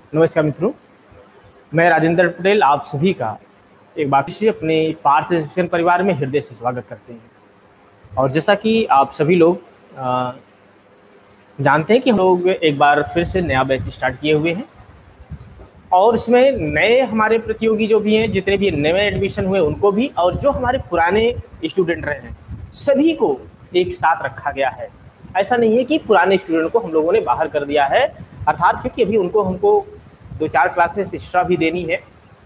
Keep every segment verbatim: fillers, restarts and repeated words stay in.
नमस्कार मित्रों, मैं राजेंद्र पटेल आप सभी का एक बार फिर अपने पार्थ एजुकेशन परिवार में हृदय से स्वागत करते हैं। और जैसा कि आप सभी लोग अ, जानते हैं कि हम लोग एक बार फिर से नया बैच स्टार्ट किए हुए हैं और इसमें नए हमारे प्रतियोगी जो भी हैं, जितने भी नए एडमिशन हुए उनको भी, और जो हमारे पुराने स्टूडेंट रहे हैं सभी को एक साथ रखा गया है। ऐसा नहीं है कि पुराने स्टूडेंट को हम लोगों ने बाहर कर दिया है, अर्थात क्योंकि अभी उनको हमको दो चार क्लासेस एक्स्ट्रा भी देनी है।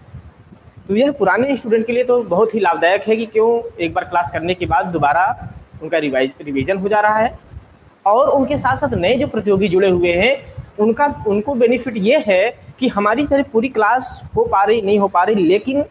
तो यह पुराने स्टूडेंट के लिए तो बहुत ही लाभदायक है कि क्यों एक बार क्लास करने के बाद दोबारा उनका रिवाइज रिवीजन हो जा रहा है, और उनके साथ साथ नए जो प्रतियोगी जुड़े हुए हैं उनका उनको बेनिफिट ये है कि हमारी सारी पूरी क्लास हो पा रही नहीं हो पा रही, लेकिन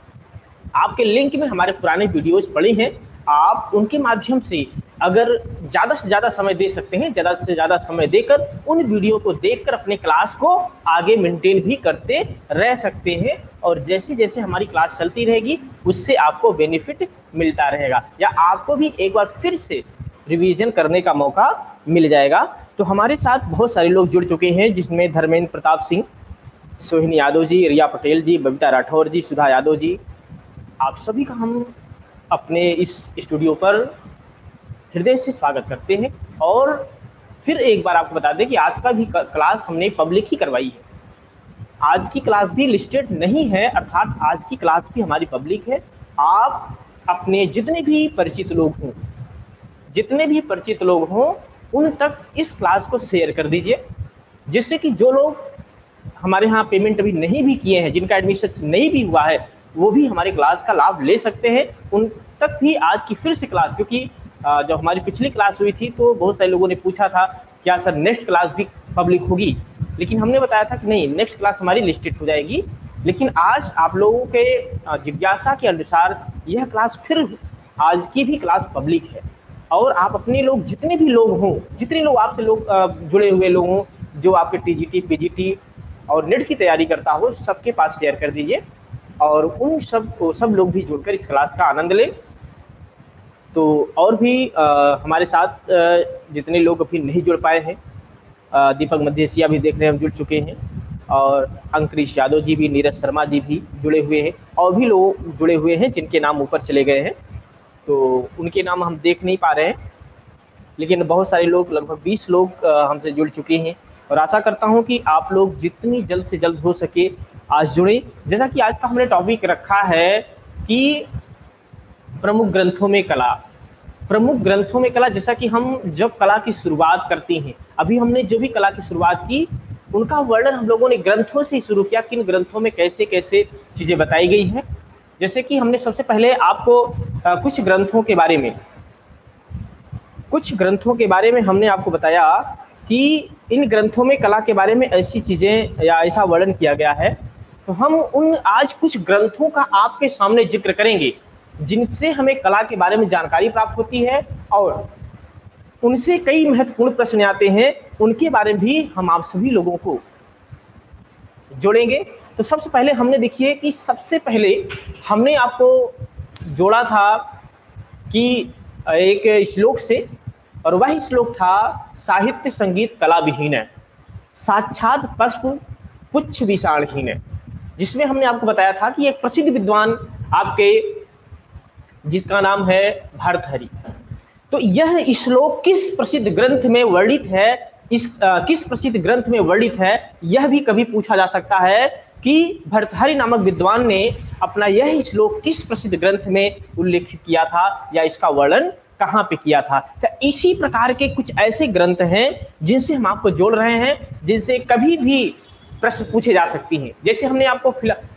आपके लिंक में हमारे पुराने वीडियोस पड़े हैं। आप उनके माध्यम से अगर ज़्यादा से ज़्यादा समय दे सकते हैं, ज़्यादा से ज़्यादा समय देकर उन वीडियो को देखकर अपने क्लास को आगे मेंटेन भी करते रह सकते हैं, और जैसे जैसे हमारी क्लास चलती रहेगी उससे आपको बेनिफिट मिलता रहेगा, या आपको भी एक बार फिर से रिवीजन करने का मौका मिल जाएगा। तो हमारे साथ बहुत सारे लोग जुड़ चुके हैं, जिसमें धर्मेंद्र प्रताप सिंह, सोहिनी यादव जी, रिया पटेल जी, बबीता राठौर जी, सुधा यादव जी, आप सभी का हम अपने इस स्टूडियो पर हृदय से स्वागत करते हैं। और फिर एक बार आपको बता दें कि आज का भी क्लास हमने पब्लिक ही करवाई है। आज की क्लास भी लिस्टेड नहीं है, अर्थात आज की क्लास भी हमारी पब्लिक है। आप अपने जितने भी परिचित लोग हों जितने भी परिचित लोग हों उन तक इस क्लास को शेयर कर दीजिए, जिससे कि जो लोग हमारे यहाँ पेमेंट अभी नहीं भी किए हैं, जिनका एडमिशन नहीं भी हुआ है, वो भी हमारी क्लास का लाभ ले सकते हैं। उन तक भी आज की फिर से क्लास, क्योंकि जब हमारी पिछली क्लास हुई थी तो बहुत सारे लोगों ने पूछा था क्या सर नेक्स्ट क्लास भी पब्लिक होगी, लेकिन हमने बताया था कि नहीं, नेक्स्ट क्लास हमारी लिस्टेड हो जाएगी। लेकिन आज आप लोगों के जिज्ञासा के अनुसार यह क्लास फिर आज की भी क्लास पब्लिक है, और आप अपने लोग जितने भी लोग हों, जितने लोग आपसे लोग जुड़े हुए लोग हों, जो आपके टीजीटी, पीजीटी और नेट की तैयारी करता हो, सबके पास शेयर कर दीजिए, और उन सब सब लोग भी जुड़कर इस क्लास का आनंद लें। तो और भी आ, हमारे साथ आ, जितने लोग अभी नहीं जुड़ पाए हैं, आ, दीपक मध्यसिया भी देख रहे हैं हम जुड़ चुके हैं, और अंकुरिश यादव जी भी, नीरज शर्मा जी भी जुड़े हुए हैं, और भी लोग जुड़े हुए हैं जिनके नाम ऊपर चले गए हैं, तो उनके नाम हम देख नहीं पा रहे हैं। लेकिन बहुत सारे लोग, लगभग बीस लोग हमसे जुड़ चुके हैं, और आशा करता हूं कि आप लोग जितनी जल्द से जल्द हो सके आज जुड़ें। जैसा कि आज का हमने टॉपिक रखा है कि प्रमुख ग्रंथों में कला। प्रमुख ग्रंथों में कला, जैसा कि हम जब कला की शुरुआत करते हैं, अभी हमने जो भी कला की शुरुआत की उनका वर्णन हम लोगों ने ग्रंथों से शुरू किया, किन ग्रंथों में कैसे कैसे चीज़ें बताई गई हैं। जैसे कि हमने सबसे पहले आपको कुछ ग्रंथों के बारे में कुछ ग्रंथों के बारे में हमने आपको बताया कि इन ग्रंथों में कला के बारे में ऐसी चीज़ें या ऐसा वर्णन किया गया है। तो हम उन आज कुछ ग्रंथों का आपके सामने जिक्र करेंगे जिनसे हमें कला के बारे में जानकारी प्राप्त होती है, और उनसे कई महत्वपूर्ण प्रश्न आते हैं, उनके बारे में भी हम आप सभी लोगों को जोड़ेंगे। तो सबसे पहले हमने देखिए कि सबसे पहले हमने आपको जोड़ा था कि एक श्लोक से, और वह श्लोक था साहित्य संगीत कला विहीन है, साक्षात पुष्प पुच्छ विषाणहीन है, जिसमें हमने आपको बताया था कि एक प्रसिद्ध विद्वान आपके, जिसका नाम है भर्तृहरि, तो यह श्लोक किस प्रसिद्ध ग्रंथ में वर्णित है, इस आ, किस प्रसिद्ध ग्रंथ में वर्णित है, यह भी कभी पूछा जा सकता है कि भर्तृहरि नामक विद्वान ने अपना यह श्लोक किस प्रसिद्ध ग्रंथ में उल्लेखित किया था, या इसका वर्णन कहाँ पे किया था। तो इसी प्रकार के कुछ ऐसे ग्रंथ हैं जिनसे हम आपको जोड़ रहे हैं, जिनसे कभी भी प्रश्न पूछे जा सकती हैं। जैसे हमने आपको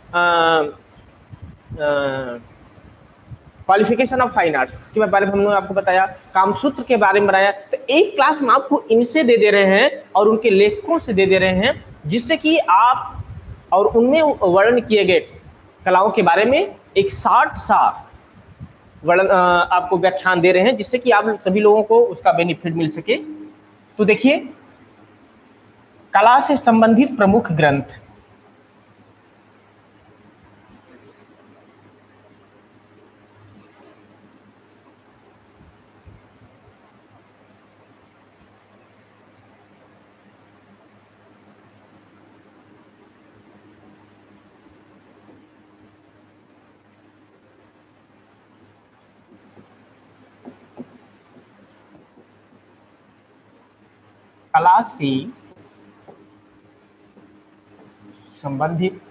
क्वालिफिकेशन ऑफ फाइन आर्ट्स के बारे में हमने आपको बताया, कामसूत्र के बारे में बताया, तो एक क्लास में आपको इनसे दे दे रहे हैं और उनके लेखकों से दे दे रहे हैं, जिससे कि आप और उनमें वर्णन किए गए कलाओं के बारे में एक शॉर्ट सा वर्णन आपको व्याख्यान दे रहे हैं, जिससे कि आप सभी लोगों को उसका बेनिफिट मिल सके। तो देखिए, कला से संबंधित प्रमुख ग्रंथ। कला से संबंधित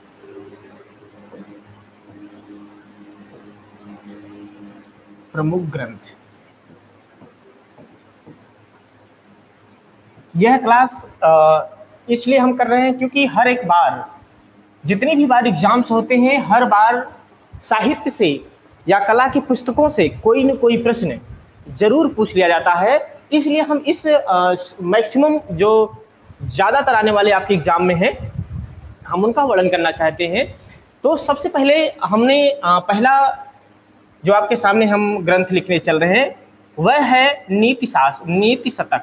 प्रमुख ग्रंथ। यह क्लास इसलिए हम कर रहे हैं क्योंकि हर एक बार, जितनी भी बार एग्जाम्स होते हैं, हर बार साहित्य से या कला की पुस्तकों से कोई न कोई प्रश्न जरूर पूछ लिया जाता है। इसलिए हम इस मैक्सिमम जो ज़्यादातर आने वाले आपके एग्जाम में हैं, हम उनका वर्णन करना चाहते हैं। तो सबसे पहले हमने आ, पहला जो आपके सामने हम ग्रंथ लिखने चल रहे हैं वह है नीति शास्त्र, नीति शतक।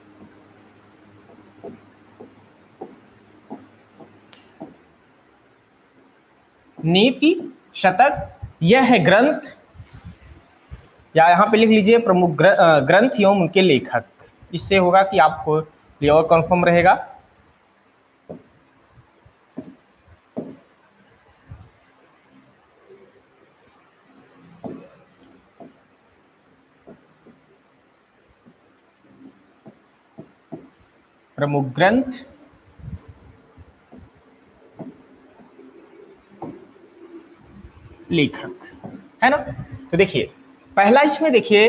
नीति शतक यह है ग्रंथ, या यहाँ पे लिख लीजिए प्रमुख ग्रंथ एवं उनके लेखक। इससे होगा कि आपको ये और कन्फर्म रहेगा। प्रमुख ग्रंथ, लेखक, है ना। तो देखिए पहला इसमें देखिए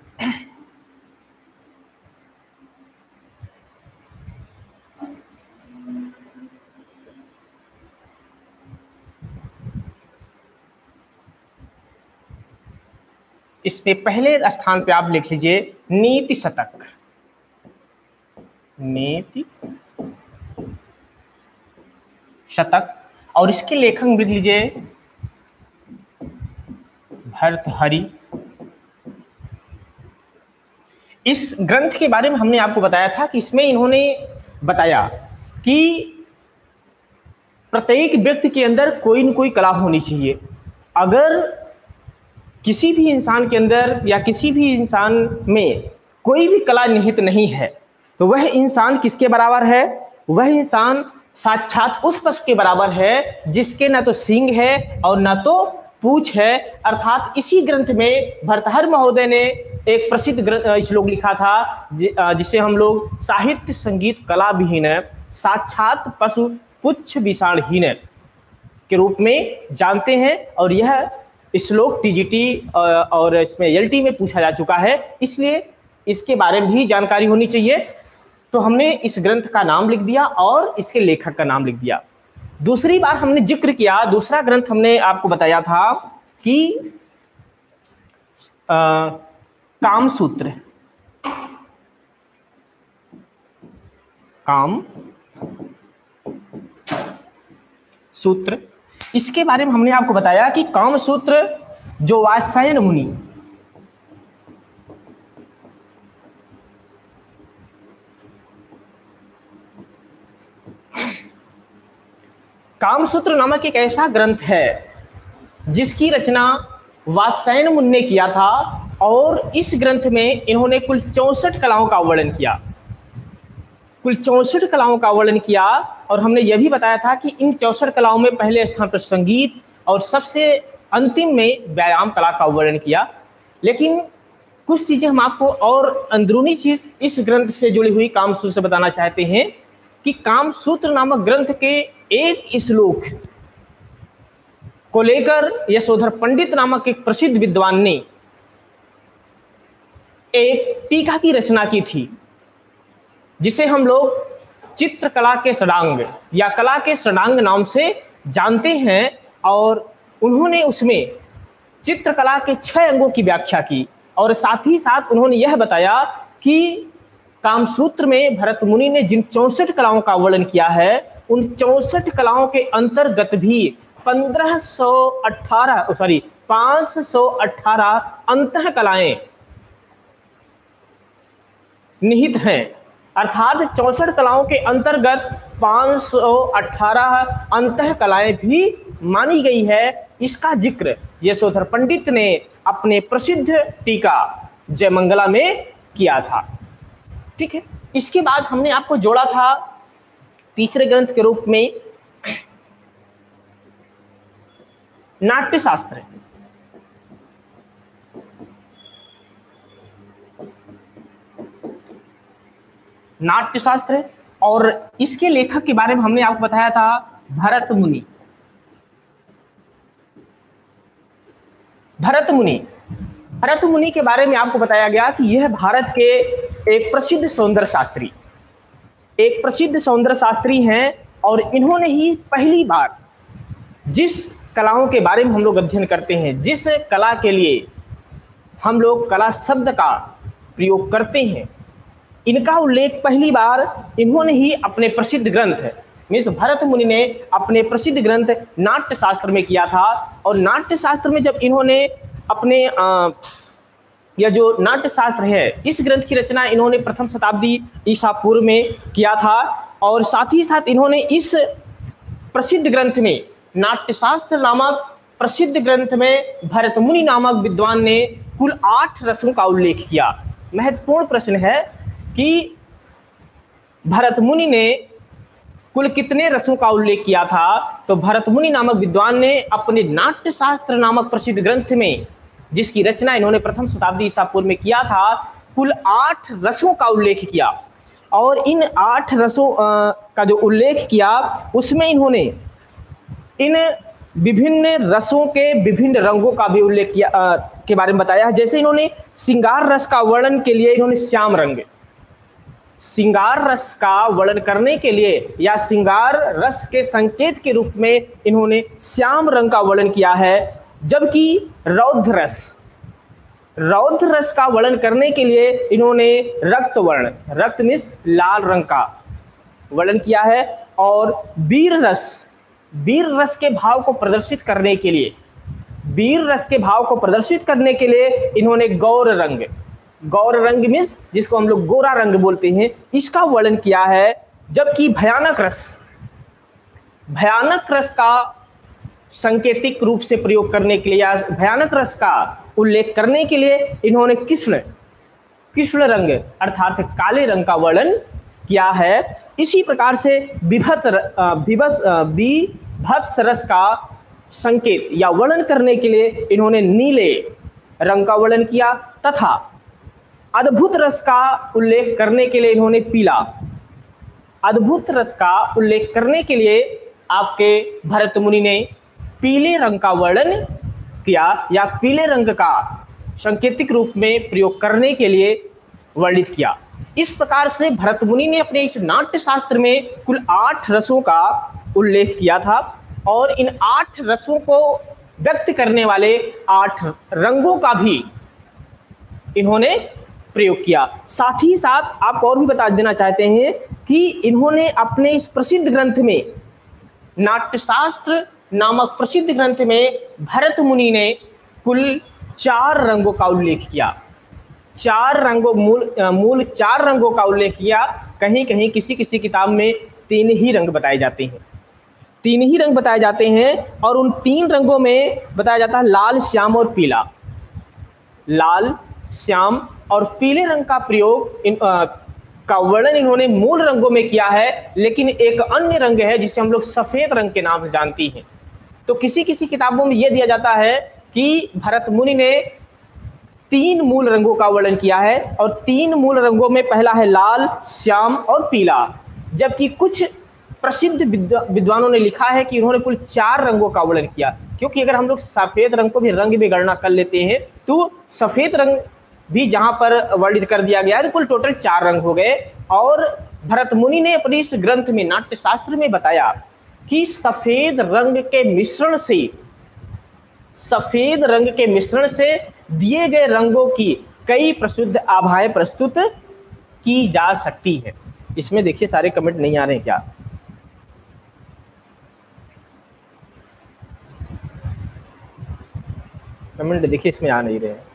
इसमें पहले स्थान पे आप लिख लीजिए नीति शतक। नीति शतक और इसके लेखक लिख लीजिए भर्तृहरि। इस ग्रंथ के बारे में हमने आपको बताया था कि इसमें इन्होंने बताया कि प्रत्येक व्यक्ति के अंदर कोई न कोई कला होनी चाहिए। अगर किसी भी इंसान के अंदर या किसी भी इंसान में कोई भी कला निहित नहीं है तो वह इंसान किसके बराबर है? वह इंसान साक्षात उस पशु के बराबर है जिसके ना तो सींग है और ना तो पूछ है। अर्थात इसी ग्रंथ में भर्तृहरि महोदय ने एक प्रसिद्ध श्लोक लिखा था जिसे हम लोग साहित्य संगीत कला विहीन साक्षात पशु पुच्छ विषाणहीन के रूप में जानते हैं। और यह श्लोक टीजीटी और इसमें एलटी में पूछा जा चुका है, इसलिए इसके बारे में भी जानकारी होनी चाहिए। तो हमने इस ग्रंथ का नाम लिख दिया और इसके लेखक का नाम लिख दिया। दूसरी बार हमने जिक्र किया, दूसरा ग्रंथ हमने आपको बताया था कि आ, कामसूत्र। काम सूत्र, इसके बारे में हमने आपको बताया कि कामसूत्र जो वात्सायन मुनि कामसूत्र नामक एक ऐसा ग्रंथ है जिसकी रचना वात्सायन मुनि ने किया था और इस ग्रंथ में इन्होंने कुल चौसठ कलाओं का वर्णन किया। कुल चौसठ कलाओं का वर्णन किया और हमने यह भी बताया था कि इन चौसठ कलाओं में पहले स्थान पर संगीत और सबसे अंतिम में व्यायाम कला का वर्णन किया। लेकिन कुछ चीजें हम आपको और अंदरूनी चीज इस ग्रंथ से जुड़ी हुई कामसूत्र से बताना चाहते हैं कि कामसूत्र नामक ग्रंथ के एक श्लोक को लेकर यशोधर पंडित नामक एक प्रसिद्ध विद्वान ने एक टीका की रचना की थी जिसे हम लोग चित्रकला के षडांग या कला के षडांग नाम से जानते हैं। और उन्होंने उसमें चित्रकला के छह अंगों की व्याख्या की और साथ ही साथ उन्होंने यह बताया कि कामसूत्र में भरत मुनि ने जिन चौसठ कलाओं का वर्णन किया है उन चौसठ कलाओं के अंतर्गत भी पंद्रह सौ अठारह सॉरी पांच सौ अठारह अंतः कलाएं निहित हैं। अर्थात चौसठ कलाओं के अंतर्गत पांच सौ अठारह अंतः कलाएं भी मानी गई है। इसका जिक्र यशोधर पंडित ने अपने प्रसिद्ध टीका जयमंगला में किया था। ठीक है, इसके बाद हमने आपको जोड़ा था तीसरे ग्रंथ के रूप में नाट्यशास्त्र। नाट्य शास्त्र, और इसके लेखक के बारे में हमने आपको बताया था भरत मुनि। भरत मुनि भरत मुनि के बारे में आपको बताया गया कि यह भारत के एक प्रसिद्ध सौंदर्य शास्त्री एक प्रसिद्ध सौंदर्य शास्त्री हैं, और इन्होंने ही पहली बार जिस कलाओं के बारे में हम लोग अध्ययन करते हैं, जिस कला के लिए हम लोग कला शब्द का प्रयोग करते हैं, इनका उल्लेख पहली बार इन्होंने ही अपने प्रसिद्ध ग्रंथ मीन्स भरत मुनि ने अपने प्रसिद्ध ग्रंथ नाट्य शास्त्र में किया था। और नाट्य शास्त्र में जब इन्होंने अपने आ, यह जो नाट्य शास्त्र है, इस ग्रंथ की रचना इन्होंने प्रथम शताब्दी ईसा पूर्व में किया था, और साथ ही साथ इन्होंने इस प्रसिद्ध ग्रंथ में, नाट्य शास्त्र नामक प्रसिद्ध ग्रंथ में भरत मुनि नामक विद्वान ने कुल आठ रसों का उल्लेख किया। महत्वपूर्ण प्रश्न है कि भरत मुनि ने कुल कितने रसों का उल्लेख किया था? तो भरत मुनि नामक विद्वान ने अपने नाट्य शास्त्र नामक प्रसिद्ध ग्रंथ में, जिसकी रचना इन्होंने प्रथम शताब्दी ईसा पूर्व में किया था, कुल आठ रसों का उल्लेख किया। और इन आठ रसों का जो उल्लेख किया, उसमें इन्होंने इन विभिन्न रसों के विभिन्न रंगों का भी उल्लेख किया आ, के बारे में बताया। जैसे इन्होंने श्रृंगार रस का वर्णन के लिए इन्होंने श्याम रंग, श्रृंगार रस का वर्णन करने के लिए या श्रृंगार रस के संकेत के रूप में इन्होंने श्याम रंग का वर्णन किया है। जबकि रौद्र रस रौद्र रस का वर्णन करने के लिए इन्होंने रक्त वर्ण, रक्त मीन्स लाल रंग का वर्णन किया है। और वीर रस वीर रस के भाव को प्रदर्शित करने के लिए वीर रस के भाव को प्रदर्शित करने के लिए इन्होंने गौर रंग गौर रंग मीन्स जिसको हम लोग गोरा रंग बोलते हैं, इसका वर्णन किया है। जबकि भयानक रस भयानक रस का सांकेतिक रूप से प्रयोग करने के लिए या भयानक रस का उल्लेख करने के लिए इन्होंने कृष्ण कृष्ण रंग अर्थात काले रंग का वर्णन किया है। इसी प्रकार से विभत्स विभत्स विभत्स रस का संकेत या वर्णन करने के लिए इन्होंने नीले रंग का वर्णन किया, तथा अद्भुत रस का उल्लेख करने के लिए इन्होंने पीला अद्भुत रस का उल्लेख करने के लिए आपके भरत मुनि ने पीले रंग का वर्णन किया या पीले रंग का सांकेतिक रूप में प्रयोग करने के लिए वर्णित किया। इस प्रकार से भरत मुनि ने अपने इस नाट्य शास्त्र में कुल आठ रसों का उल्लेख किया था, और इन आठ रसों को व्यक्त करने वाले आठ रंगों का भी इन्होंने प्रयोग किया। साथ ही साथ आपको और भी बता देना चाहते हैं कि इन्होंने अपने इस प्रसिद्ध ग्रंथ में, नाट्यशास्त्र नामक प्रसिद्ध ग्रंथ में, भरत मुनि ने कुल चार रंगों का उल्लेख किया। चार रंगों मूल मूल चार रंगों का उल्लेख किया। कहीं कहीं किसी किसी किताब में तीन ही रंग बताए जाते हैं तीन ही रंग बताए जाते हैं और उन तीन रंगों में बताया जाता है लाल, श्याम और पीला। लाल, श्याम और पीले रंग का प्रयोग इन आ, का वर्णन इन्होंने मूल रंगों में किया है। लेकिन एक अन्य रंग है जिसे हम लोग सफेद रंग के नाम से जानती हैं। तो किसी किसी किताबों में यह दिया जाता है कि भरत मुनि ने तीन मूल रंगों का वर्णन किया है, और तीन मूल रंगों में पहला है लाल, श्याम और पीला। जबकि कुछ प्रसिद्ध विद्वानों ने लिखा है कि उन्होंने कुल चार रंगों का वर्णन किया, क्योंकि अगर हम लोग सफेद रंग को भी रंग में गणना कर लेते हैं तो सफेद रंग भी जहां पर वर्णित कर दिया गया है तो कुल टोटल चार रंग हो गए। और भरत मुनि ने अपने इस ग्रंथ में, नाट्य शास्त्र में बताया कि सफेद रंग के मिश्रण से सफेद रंग के मिश्रण से दिए गए रंगों की कई प्रसिद्ध आभाएं प्रस्तुत की जा सकती है। इसमें देखिए सारे कमेंट नहीं आ रहे हैं क्या? कमेंट देखिए इसमें आ नहीं रहे हैं।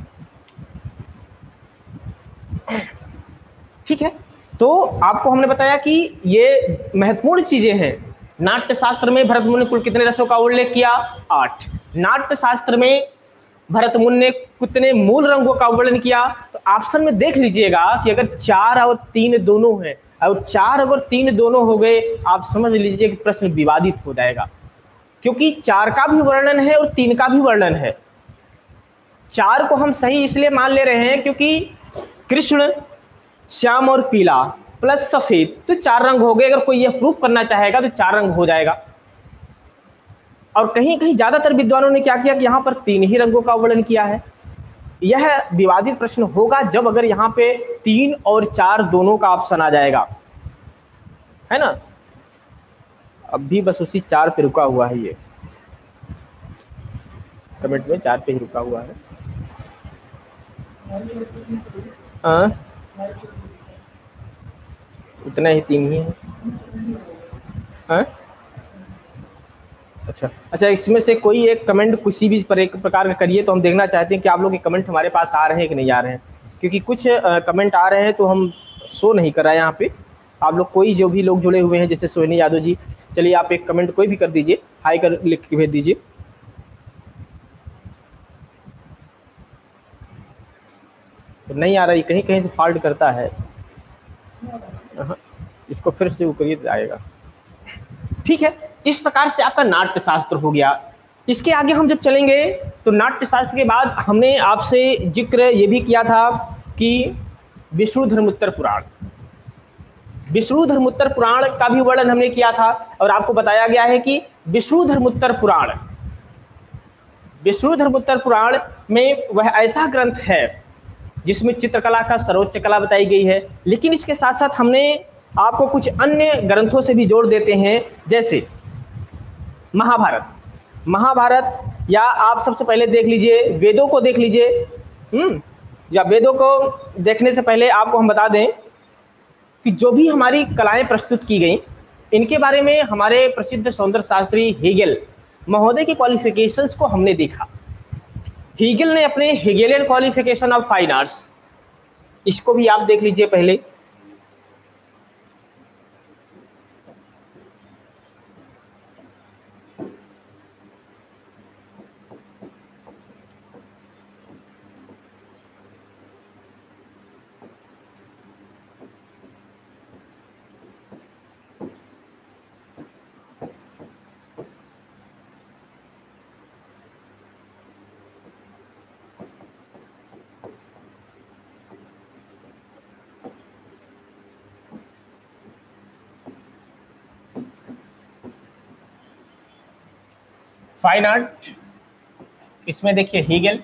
ठीक है, तो आपको हमने बताया कि ये महत्वपूर्ण चीजें हैं। नाट्य शास्त्र में भरत मुनि ने कुल कितने रसों का उल्लेख किया? आठ। नाट्य शास्त्र में भरत मुनि ने कितने मूल रंगों का वर्णन किया? तो ऑप्शन में देख लीजिएगा कि अगर चार और तीन दोनों हैं, और चार अगर तीन दोनों हो गए, आप समझ लीजिए कि प्रश्न विवादित हो जाएगा, क्योंकि चार का भी वर्णन है और तीन का भी वर्णन है। चार को हम सही इसलिए मान ले रहे हैं क्योंकि कृष्ण, श्याम और पीला प्लस सफेद, तो चार रंग हो गए। अगर कोई यह प्रूफ करना चाहेगा तो चार रंग हो जाएगा। और कहीं कहीं ज्यादातर विद्वानों ने क्या किया कि यहां पर तीन ही रंगों का वर्णन किया है। यह विवादित प्रश्न होगा जब अगर यहां पे तीन और चार दोनों का ऑप्शन आ जाएगा, है ना। अब भी बस उसी चार पे रुका हुआ है, ये कमेंट में चार पे ही रुका हुआ है। आ? इतना ही, तीन ही है। आ? अच्छा अच्छा, इसमें से कोई एक कमेंट किसी भी पर एक प्रकार का करिए, तो हम देखना चाहते हैं कि आप लोग के कमेंट हमारे पास आ रहे हैं कि नहीं आ रहे हैं, क्योंकि कुछ आ, कमेंट आ रहे हैं तो हम शो नहीं कर रहा है यहाँ पे। आप लोग कोई जो भी लोग जुड़े हुए हैं, जैसे सोहिनी यादव जी, चलिए आप एक कमेंट कोई भी कर दीजिए, हाई कर लिख के भेज दीजिए। तो नहीं आ रही, कहीं कहीं से फॉल्ट करता है, इसको फिर से करिए आएगा। ठीक है, इस प्रकार से आपका नाट्य शास्त्र हो गया। इसके आगे हम जब चलेंगे तो नाट्य शास्त्र के बाद हमने आपसे जिक्र ये भी किया था कि विष्णु धर्मोत्तर पुराण, विष्णु धर्मोत्तर पुराण का भी वर्णन हमने किया था। और आपको बताया गया है कि विष्णु धर्मोत्तर पुराण, विष्णु धर्मोत्तर पुराण में वह ऐसा ग्रंथ है जिसमें चित्रकला का सर्वोच्च कला बताई गई है। लेकिन इसके साथ साथ हमने आपको कुछ अन्य ग्रंथों से भी जोड़ देते हैं, जैसे महाभारत। महाभारत या आप सबसे पहले देख लीजिए वेदों को देख लीजिए। हम्म या वेदों को देखने से पहले आपको हम बता दें कि जो भी हमारी कलाएं प्रस्तुत की गई, इनके बारे में हमारे प्रसिद्ध सौंदर्य शास्त्री हेगेल महोदय की क्वालिफिकेशंस को हमने देखा। हेगेल ने अपने Hegelian qualification of fine arts, इसको भी आप देख लीजिए पहले। फाइन आर्ट, इसमें देखिए हेगेल,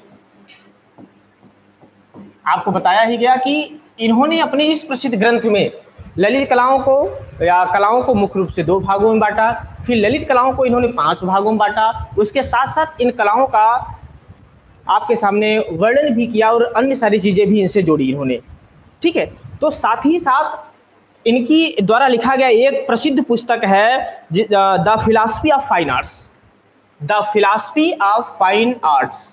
आपको बताया ही गया कि इन्होंने अपने इस प्रसिद्ध ग्रंथ में ललित कलाओं को या कलाओं को मुख्य रूप से दो भागों में बांटा, फिर ललित कलाओं को इन्होंने पांच भागों में बांटा। उसके साथ साथ इन कलाओं का आपके सामने वर्णन भी किया और अन्य सारी चीजें भी इनसे जोड़ी इन्होंने। ठीक है, तो साथ ही साथ इनकी द्वारा लिखा गया एक प्रसिद्ध पुस्तक है the philosophy of fine arts, the philosophy of fine arts.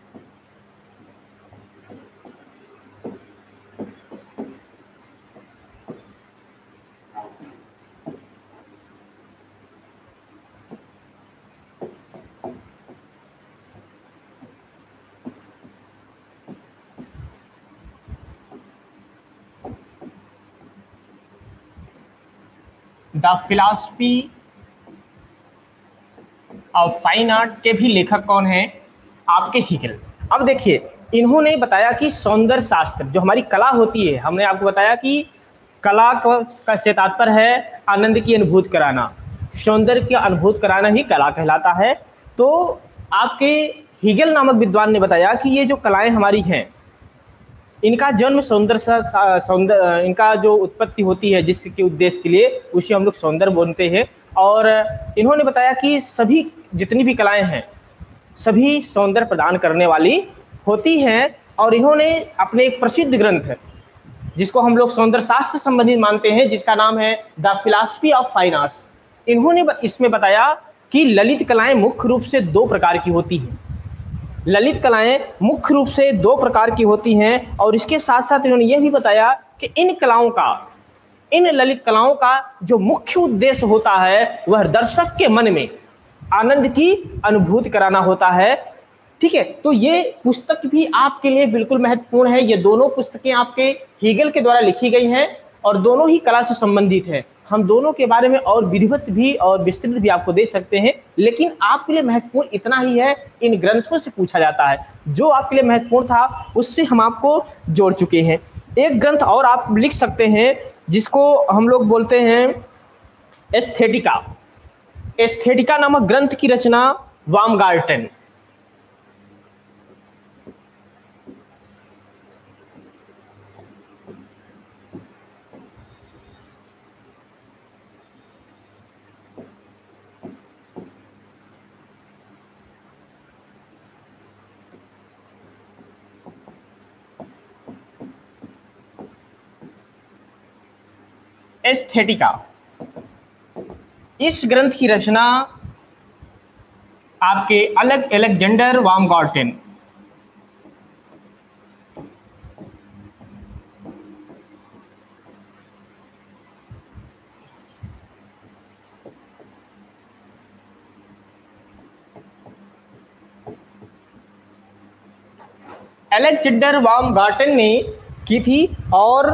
The philosophy of fine art के भी लेखक कौन हैं? आपके हेगेल। अब देखिए, इन्होंने बताया कि सौंदर्य शास्त्र जो हमारी कला होती है, हमने आपको बताया कि कला का से तात्पर्य है आनंद की अनुभूति कराना, सौंदर्य की अनुभूति कराना ही कला कहलाता है। तो आपके हेगेल नामक विद्वान ने बताया कि ये जो कलाएं हमारी हैं, इनका जन्म सौंदर्य सौंदर्य इनका जो उत्पत्ति होती है जिसके उद्देश्य के लिए, उसे हम लोग सौंदर्य बोलते हैं। और इन्होंने बताया कि सभी जितनी भी कलाएं हैं सभी सौंदर्य प्रदान करने वाली होती हैं। और इन्होंने अपने एक प्रसिद्ध ग्रंथ जिसको हम लोग सौंदर्य शास्त्र से संबंधित मानते हैं, जिसका नाम है the philosophy of fine arts, इन्होंने इसमें बताया कि ललित कलाएं मुख्य रूप से दो प्रकार की होती हैं। ललित कलाएं मुख्य रूप से दो प्रकार की होती हैं। और इसके साथ साथ इन्होंने यह भी बताया कि इन कलाओं का, इन ललित कलाओं का जो मुख्य उद्देश्य होता है वह दर्शक के मन में आनंद की अनुभूति कराना होता है। ठीक है, तो ये पुस्तक भी आपके लिए बिल्कुल महत्वपूर्ण है। ये दोनों पुस्तकें आपके हेगेल के द्वारा लिखी गई हैं और दोनों ही कला से संबंधित है। हम दोनों के बारे में और विधिवत भी और विस्तृत भी आपको दे सकते हैं, लेकिन आपके लिए महत्वपूर्ण इतना ही है, इन ग्रंथों से पूछा जाता है। जो आपके लिए महत्वपूर्ण था उससे हम आपको जोड़ चुके हैं। एक ग्रंथ और आप लिख सकते हैं जिसको हम लोग बोलते हैं एस्थेटिका। एस्थेटिका नामक ग्रंथ की रचना बामगार्टन। एस्थेटिका, इस ग्रंथ की रचना आपके अलग अलेक्जेंडर बामगार्टन। अलेक्जेंडर बामगार्टन ने की थी और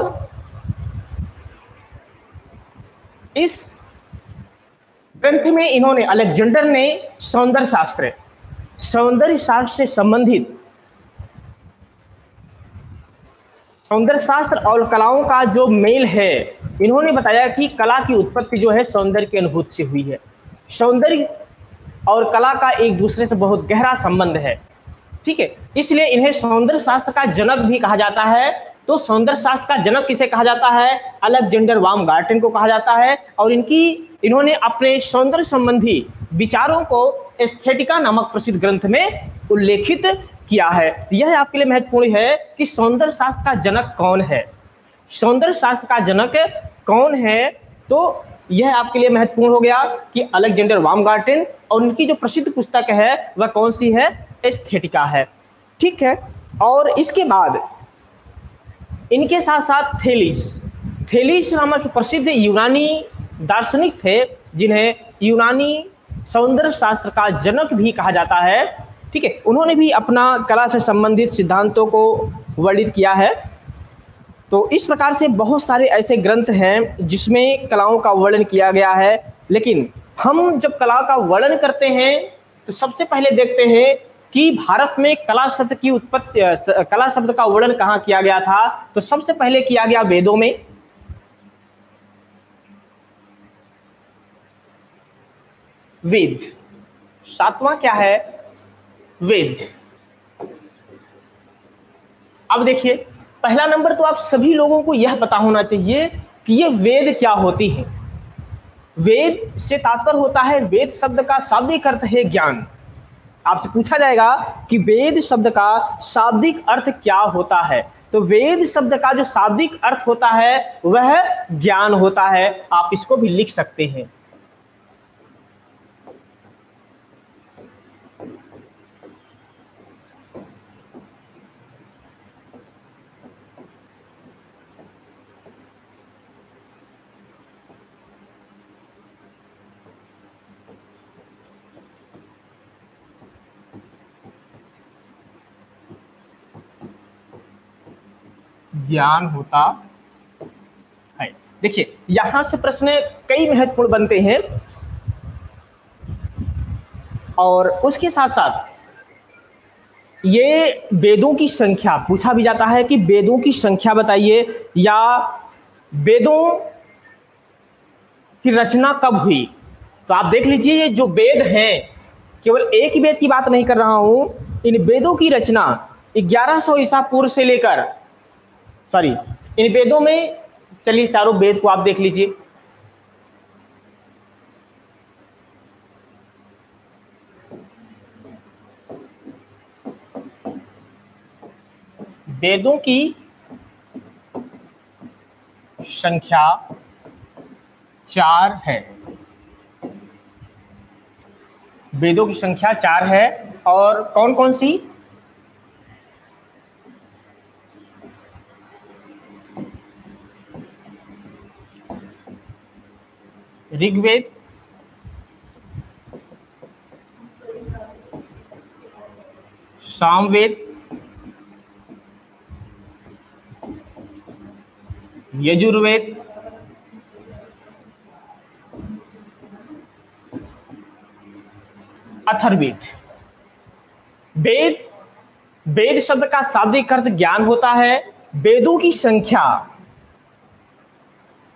इस ग्रंथ में इन्होंने, अलेक्जेंडर ने सौंदर्य शास्त्र सौंदर्य शास्त्र से संबंधित सौंदर्य शास्त्र और कलाओं का जो मेल है, इन्होंने बताया कि कला की उत्पत्ति जो है सौंदर्य की अनुभूति से हुई है। सौंदर्य और कला का एक दूसरे से बहुत गहरा संबंध है, ठीक है। इसलिए इन्हें सौंदर्य शास्त्र का जनक भी कहा जाता है। तो सौंदर्य शास्त्र का जनक किसे कहा जाता है? अलेक्जेंडर बामगार्टन को कहा जाता है। और इनकी इन्होंने अपने सौंदर्य संबंधी विचारों को एस्थेटिका नामक प्रसिद्ध ग्रंथ में उल्लेखित किया है। यह आपके लिए महत्वपूर्ण है कि सौंदर्य शास्त्र का जनक कौन है। सौंदर्य शास्त्र का जनक कौन है, तो यह आपके लिए महत्वपूर्ण हो गया कि अलेक्जेंडर बामगार्टन, और उनकी जो प्रसिद्ध पुस्तक है वह कौन सी है? एस्थेटिका है, ठीक है। और इसके बाद इनके साथ साथ थेलिस थेलिस नामक प्रसिद्ध यूनानी दार्शनिक थे, जिन्हें यूनानी सौंदर्य शास्त्र का जनक भी कहा जाता है, ठीक है। उन्होंने भी अपना कला से संबंधित सिद्धांतों को वर्णित किया है। तो इस प्रकार से बहुत सारे ऐसे ग्रंथ हैं जिसमें कलाओं का वर्णन किया गया है। लेकिन हम जब कला का वर्णन करते हैं तो सबसे पहले देखते हैं कि भारत में कला शब्द की उत्पत्ति, कला शब्द का वर्णन कहाँ किया गया था? तो सबसे पहले किया गया वेदों में। वेद, सातवां क्या है? वेद। अब देखिए, पहला नंबर तो आप सभी लोगों को यह पता होना चाहिए कि ये वेद क्या होती है। वेद से तात्पर्य होता है, वेद शब्द का शाब्दिक अर्थ है ज्ञान। आपसे पूछा जाएगा कि वेद शब्द का शाब्दिक अर्थ क्या होता है, तो वेद शब्द का जो शाब्दिक अर्थ होता है वह ज्ञान होता है। आप इसको भी लिख सकते हैं। ज्ञान होता है। देखिए, यहां से प्रश्न कई महत्वपूर्ण बनते हैं और उसके साथ साथ ये वेदों की संख्या पूछा भी जाता है कि वेदों की संख्या बताइए, या वेदों की रचना कब हुई। तो आप देख लीजिए, ये जो वेद हैं, केवल एक ही वेद की बात नहीं कर रहा हूं, इन वेदों की रचना ग्यारह सौ ईसा पूर्व से लेकर, सॉरी इन वेदों में, चलिए चारों वेद को आप देख लीजिए। वेदों की संख्या चार है। वेदों की संख्या चार है। और कौन कौन सी? ऋग्वेद, सामवेद, यजुर्वेद, अथर्ववेद। वेद, वेद शब्द का शाब्दिक अर्थ ज्ञान होता है। वेदों की संख्या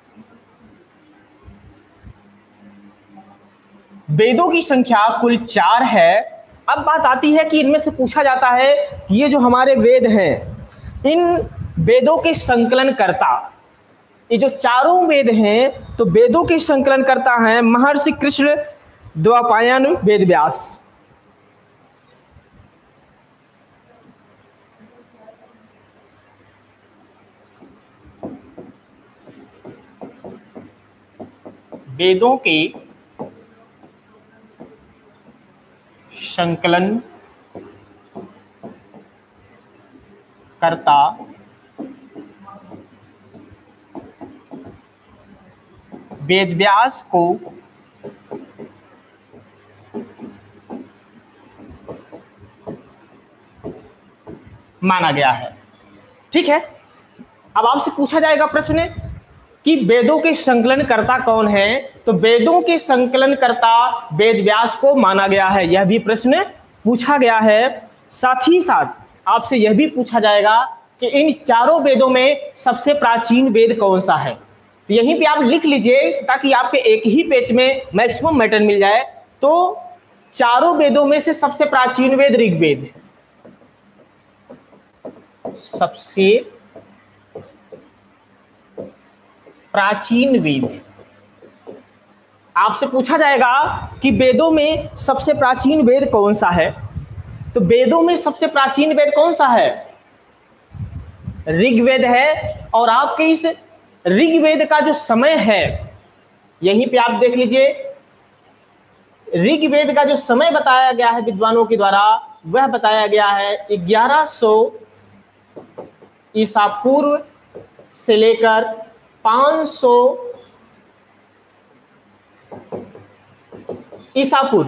वेदों की संख्या कुल चार है। अब बात आती है कि इनमें से पूछा जाता है कि ये जो हमारे वेद हैं, इन वेदों के संकलन करता, ये जो चारों वेद हैं, तो वेदों के संकलन करता है महर्षि कृष्ण द्वैपायन वेद व्यास। वेदों के संकलन करता वेद व्यास को माना गया है। ठीक है, अब आपसे पूछा जाएगा प्रश्न कि वेदों के संकलन करता कौन है, तो वेदों के संकलन करता वेद व्यास को माना गया है, यह भी प्रश्न पूछा गया है। साथ ही साथ आपसे यह भी पूछा जाएगा कि इन चारों वेदों में सबसे प्राचीन वेद कौन सा है। तो यहीं पे आप लिख लीजिए ताकि आपके एक ही पेज में मैक्सिमम मैटर मिल जाए। तो चारों वेदों में से सबसे प्राचीन वेद ऋग्वेद है, सबसे प्राचीन वेद। आपसे पूछा जाएगा कि वेदों में सबसे प्राचीन वेद कौन सा है, तो वेदों में सबसे प्राचीन वेद कौन सा है, ऋग्वेद है। और आपके इस ऋग्वेद का जो समय है, यहीं पे आप देख लीजिए, ऋग्वेद का जो समय बताया गया है विद्वानों के द्वारा, वह बताया गया है ग्यारह सौ ईसा पूर्व से लेकर पाँच सौ ईसा पूर्व,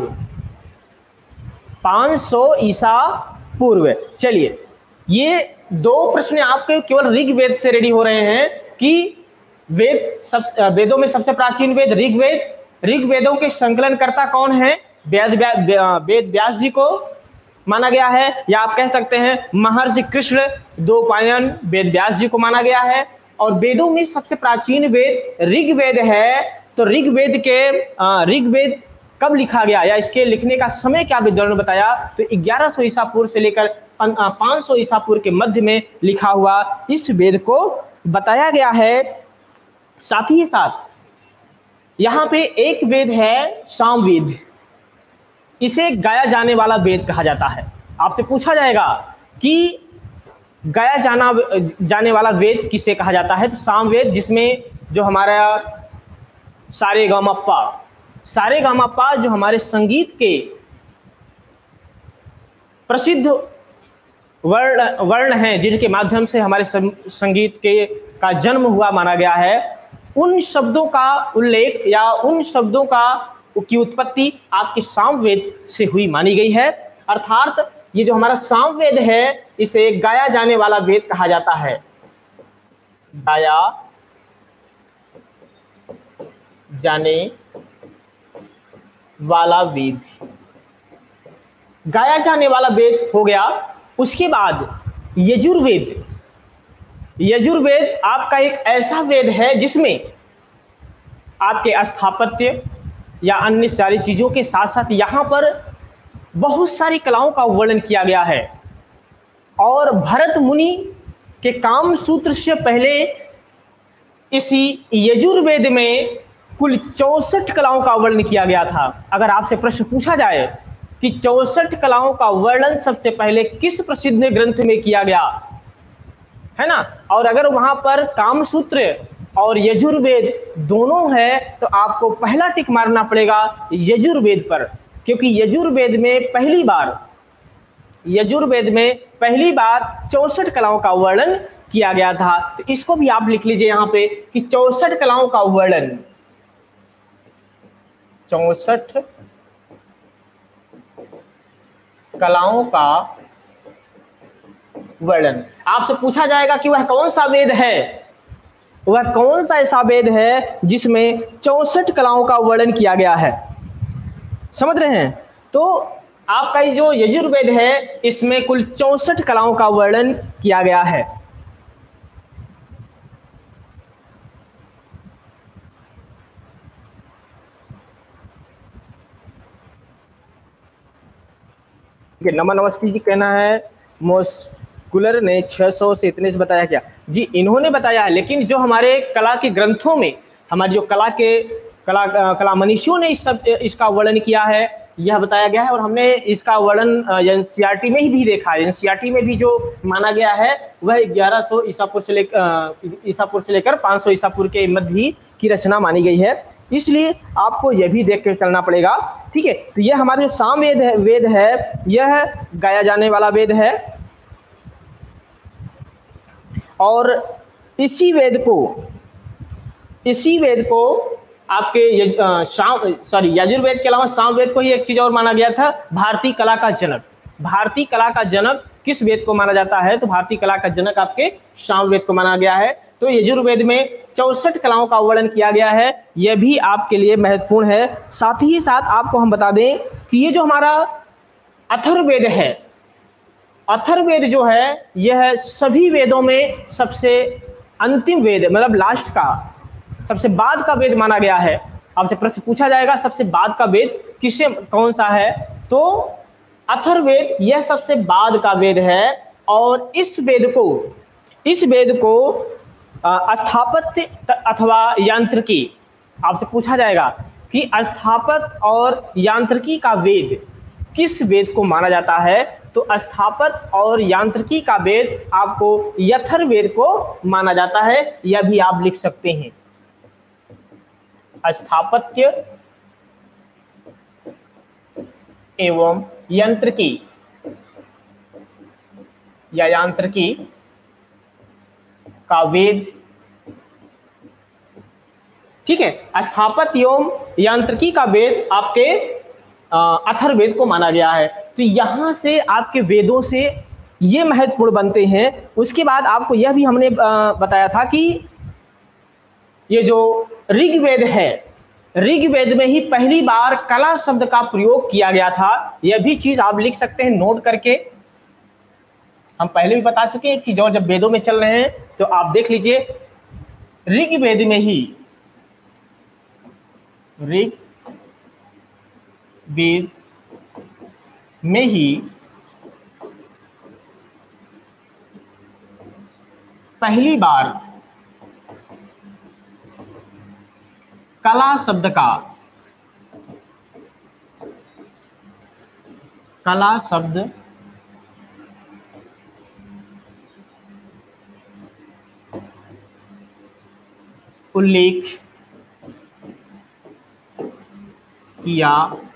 पाँच सौ ईसा पूर्व। चलिए, ये दो प्रश्न आपके केवल ऋग्वेद से रेडी हो रहे हैं कि वेद सब वेदों में सबसे प्राचीन वेद ऋग्वेद, ऋग्वेदों के संकलन करता कौन है, वेद वेद व्यास जी को माना गया है, या आप कह सकते हैं महर्षि कृष्ण द्वैपायन वेद व्यास जी को माना गया है। और वेदों में सबसे प्राचीन वेद ऋग्वेद है। तो ऋग्वेद के ऋग्वेद कब लिखा गया या इसके लिखने का समय क्या विद्वानों ने बताया, तो ग्यारह सौ ईसा पूर्व से लेकर पाँच सौ ईसा पूर्व के मध्य में लिखा हुआ इस वेद को बताया गया है। साथ ही साथ यहाँ पे एक वेद है सामवेद, इसे गाया जाने वाला वेद कहा जाता है। आपसे पूछा जाएगा कि गाया जाना जाने वाला वेद किसे कहा जाता है, तो सामवेद, जिसमें जो हमारा सारे गा मा पा सारे गा मा पा जो हमारे संगीत के प्रसिद्ध वर्ण वर्ण हैं, जिनके माध्यम से हमारे संगीत के का जन्म हुआ माना गया है, उन शब्दों का उल्लेख या उन शब्दों का की उत्पत्ति आपके सामवेद से हुई मानी गई है। अर्थात ये जो हमारा सामवेद है, इसे गाया जाने वाला वेद कहा जाता है, गाया जाने वाला वेद, गाया जाने वाला वेद हो गया। उसके बाद यजुर्वेद, यजुर्वेद आपका एक ऐसा वेद है जिसमें आपके स्थापत्य या अन्य सारी चीजों के साथ साथ यहाँ पर बहुत सारी कलाओं का वर्णन किया गया है। और भरत मुनि के काम सूत्र से पहले इसी यजुर्वेद में कुल चौसठ कलाओं का वर्णन किया गया था। अगर आपसे प्रश्न पूछा जाए कि चौसठ कलाओं का वर्णन सबसे पहले किस प्रसिद्ध ग्रंथ में किया गया है ना, और अगर वहां पर कामसूत्र और यजुर्वेद दोनों है, तो आपको पहला टिक मारना पड़ेगा यजुर्वेद पर, क्योंकि यजुर्वेद में पहली बार यजुर्वेद में पहली बार चौसठ कलाओं का वर्णन किया गया था। तो इसको भी आप लिख लीजिए यहाँ पे कि चौसठ कलाओं का वर्णन, चौसठ कलाओं का वर्णन। आपसे पूछा जाएगा कि वह कौन सा वेद है, वह कौन सा ऐसा वेद है जिसमें चौसठ कलाओं का वर्णन किया गया है। समझ रहे हैं? तो आपका ये जो यजुर्वेद है, इसमें कुल चौसठ कलाओं का वर्णन किया गया है। ठीक है, नमन नमस्ते जी कहना है मोस्कुलर ने छह सौ से इतने से बताया क्या जी, इन्होंने बताया है, लेकिन जो हमारे कला के ग्रंथों में हमारी जो कला के कला कला मनीषियों ने इस सब इसका वर्णन किया है, यह बताया गया है। और हमने इसका वर्णन एनसीईआरटी में ही भी देखा है। एनसीईआरटी में भी जो माना गया है वह ग्यारह सौ ईसापुर से लेकर ईसापुर से लेकर पाँच सौ ईसापुर के मध्य की रचना मानी गई है, इसलिए आपको यह भी देख कर चलना पड़ेगा। ठीक है, तो यह हमारा जो साम वेद है वेद है यह गाया जाने वाला वेद है, और इसी वेद को इसी वेद को आपके शाम सॉरी यजुर्वेद के अलावा सामवेद को ही एक चीज और माना गया था, भारतीय कला का जनक। भारतीय कला का जनक किस वेद को माना जाता है? तो भारतीय कला का जनक आपके सामवेद को माना गया है। तो यजुर्वेद में चौसठ कलाओं का वर्णन किया गया है, यह भी आपके लिए महत्वपूर्ण है। साथ ही साथ आपको हम बता दें कि ये जो हमारा अथर्ववेद है, अथर्ववेद जो है यह सभी वेदों में सबसे अंतिम वेद, मतलब लास्ट का, सबसे बाद का वेद माना गया है। आपसे प्रश्न पूछा जाएगा सबसे बाद का वेद किसे कौन सा है, तो अथर्ववेद यह सबसे बाद का वेद है। और इस वेद को इस वेद को स्थापत्य अथवा यांत्रिकी, आपसे पूछा जाएगा कि स्थापत्य और यांत्रिकी का वेद किस वेद को माना जाता है, तो स्थापत्य और यांत्रिकी का वेद आपको अथर्ववेद को माना जाता है। यह भी आप लिख सकते हैं, स्थापत्य एवं यांत्रिकी या यांत्रिकी का वेद। ठीक है, स्थापत्य एवं यांत्रिकी का वेद आपके अथर्ववेद को माना गया है। तो यहां से आपके वेदों से ये महत्वपूर्ण बनते हैं। उसके बाद आपको यह भी हमने बताया था कि ये जो ऋग्वेद है, ऋग्वेद में ही पहली बार कला शब्द का प्रयोग किया गया था। यह भी चीज आप लिख सकते हैं नोट करके। हम पहले भी बता चुके हैं एक चीज और, जब वेदों में चल रहे हैं तो आप देख लीजिए, ऋग्वेद में ही ऋग्वेद में ही पहली बार कला शब्द का कला शब्द उल्लेख किया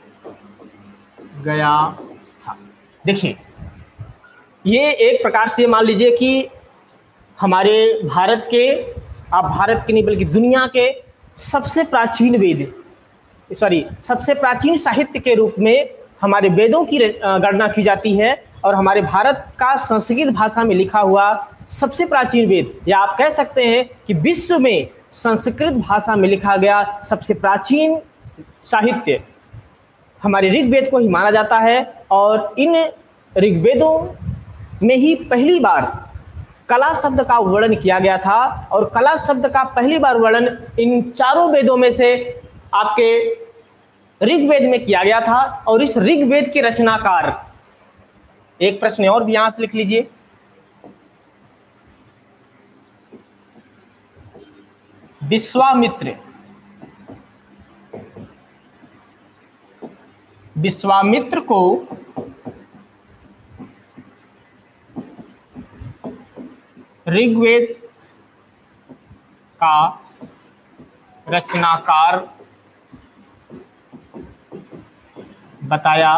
गया था। देखिए, ये एक प्रकार से मान लीजिए कि हमारे भारत के, आप भारत के नहीं बल्कि दुनिया के सबसे प्राचीन वेद, सॉरी सबसे प्राचीन साहित्य के रूप में हमारे वेदों की गणना की जाती है। और हमारे भारत का संस्कृत भाषा में लिखा हुआ सबसे प्राचीन वेद, या आप कह सकते हैं कि विश्व में संस्कृत भाषा में लिखा गया सबसे प्राचीन साहित्य हमारे ऋग्वेद को ही माना जाता है। और इन ऋग्वेदों में ही पहली बार कला शब्द का वर्णन किया गया था। और कला शब्द का पहली बार वर्णन इन चारों वेदों में से आपके ऋग्वेद में किया गया था। और इस ऋग्वेद के रचनाकार, एक प्रश्न और भी यहां से लिख लीजिए, विश्वामित्र विश्वामित्र को ऋग्वेद का रचनाकार बताया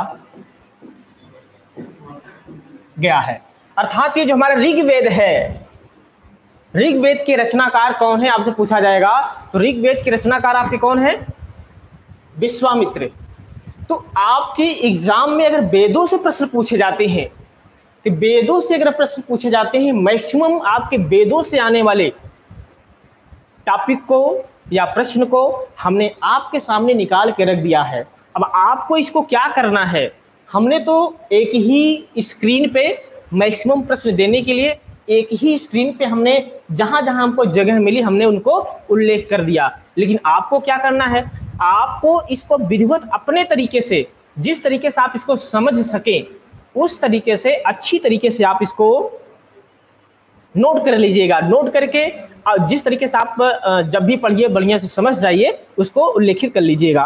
गया है। अर्थात ये जो हमारा ऋग्वेद है, ऋग्वेद के रचनाकार कौन है आपसे पूछा जाएगा, तो ऋग्वेद के रचनाकार आपके कौन है? विश्वामित्र। तो आपके एग्जाम में अगर वेदों से प्रश्न पूछे जाते हैं, तो वेदों से अगर प्रश्न पूछे जाते हैं, मैक्सिमम आपके वेदों से आने वाले टॉपिक को या प्रश्न को हमने आपके सामने निकाल के रख दिया है। अब आपको इसको क्या करना है, हमने तो एक ही स्क्रीन पे मैक्सिमम प्रश्न देने के लिए एक ही स्क्रीन पे हमने जहां जहां हमको जगह मिली हमने उनको उल्लेख कर दिया। लेकिन आपको क्या करना है, आपको इसको विधिवत अपने तरीके से, जिस तरीके से आप इसको समझ सकें, उस तरीके से अच्छी तरीके से आप इसको नोट कर लीजिएगा। नोट करके जिस तरीके से आप जब भी पढ़िए बढ़िया से समझ जाइए, उसको उल्लेखित कर लीजिएगा।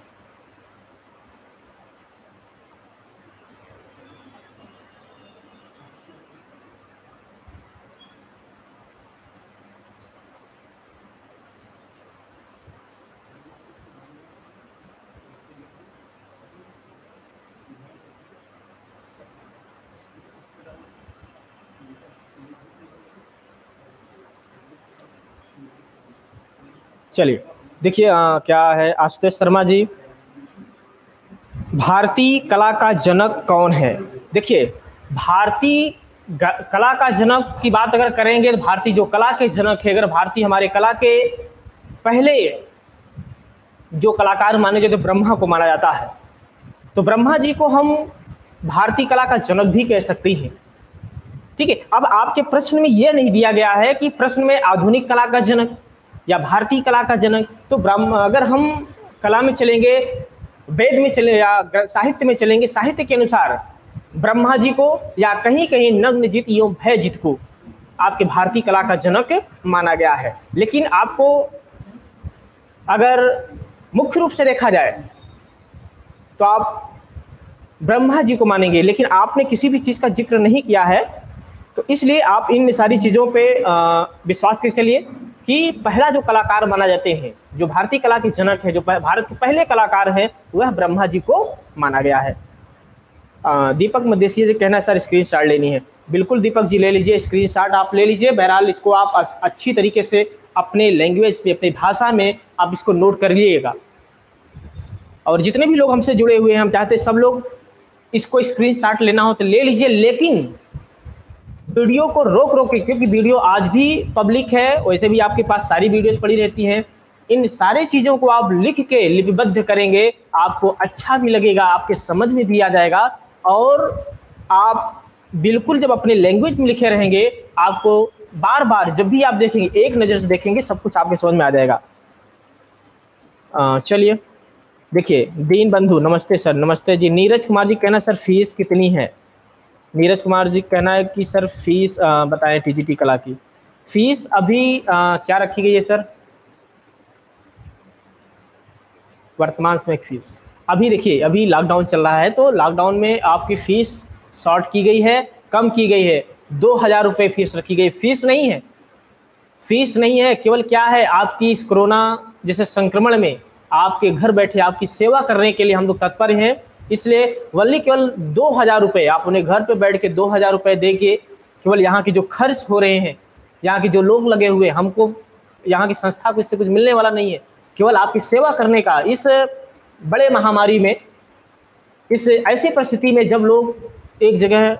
चलिए देखिए क्या है, आशुतोष शर्मा जी, भारतीय कला का जनक कौन है? देखिए भारतीय कला का जनक की बात अगर करेंगे, भारतीय जो कला के जनक है, अगर भारतीय हमारे कला के पहले जो कलाकार माने जाते, ब्रह्मा को माना जाता है, तो ब्रह्मा जी को हम भारतीय कला का जनक भी कह सकते हैं। ठीक है, अब आपके प्रश्न में यह नहीं दिया गया है कि प्रश्न में आधुनिक कला का जनक या भारतीय कला का जनक, तो ब्रह्म अगर हम कला में चलेंगे, वेद में चले या साहित्य में चलेंगे, साहित्य के अनुसार ब्रह्मा जी को या कहीं कहीं नग्नजित एवं भयजित को आपके भारतीय कला का जनक माना गया है। लेकिन आपको अगर मुख्य रूप से देखा जाए तो आप ब्रह्मा जी को मानेंगे, लेकिन आपने किसी भी चीज़ का जिक्र नहीं किया है, तो इसलिए आप इन सारी चीज़ों पे विश्वास कर चलिए कि पहला जो कलाकार माना जाते हैं, जो भारतीय कला के जनक है, जो भारत के पहले कलाकार हैं, वह ब्रह्मा जी को माना गया है। आ, दीपक मदेशिया जी कहना सर स्क्रीनशॉट लेनी है। बिल्कुल दीपक जी ले लीजिए, स्क्रीनशॉट आप ले लीजिए। बहरहाल इसको आप अच्छी तरीके से अपने लैंग्वेज पे, अपनी भाषा में आप इसको नोट कर लीजिएगा। और जितने भी लोग हमसे जुड़े हुए हैं, हम चाहते हैं सब लोग इसको स्क्रीनशॉट लेना हो तो ले लीजिए, लेकिन वीडियो को रोक रोक के, क्योंकि वीडियो आज भी पब्लिक है, वैसे भी आपके पास सारी वीडियोस पड़ी रहती हैं। इन सारे चीज़ों को आप लिख के लिपिबद्ध करेंगे, आपको अच्छा भी लगेगा, आपके समझ में भी आ जाएगा, और आप बिल्कुल जब अपने लैंग्वेज में लिखे रहेंगे, आपको बार बार जब भी आप देखेंगे, एक नज़र से देखेंगे, सब कुछ आपके समझ में आ जाएगा। चलिए देखिए, दीन बंधु नमस्ते सर। नमस्ते जी। नीरज कुमार जी कहना सर फीस कितनी है? नीरज कुमार जी कहना है कि सर फीस बताएं टीजीटी कला की। फीस अभी आ, क्या रखी गई है सर? वर्तमान समय की फीस अभी देखिए, अभी लॉकडाउन चल रहा है, तो लॉकडाउन में आपकी फीस शॉर्ट की गई है, कम की गई है। दो हज़ार रुपये फीस रखी गई। फीस नहीं है, फीस नहीं है, केवल क्या है, आपकी इस कोरोना जैसे संक्रमण में आपके घर बैठे आपकी सेवा करने के लिए हम लोग तत्पर हैं। इसलिए वल्ली केवल दो हज़ार रुपये आप उन्हें घर पे बैठ के दो हज़ार रुपये दे के, केवल यहाँ के जो खर्च हो रहे हैं, यहाँ के जो लोग लगे हुए, हमको यहाँ की संस्था को इससे कुछ मिलने वाला नहीं है, केवल आपकी सेवा करने का। इस बड़े महामारी में, इस ऐसी परिस्थिति में जब लोग एक जगह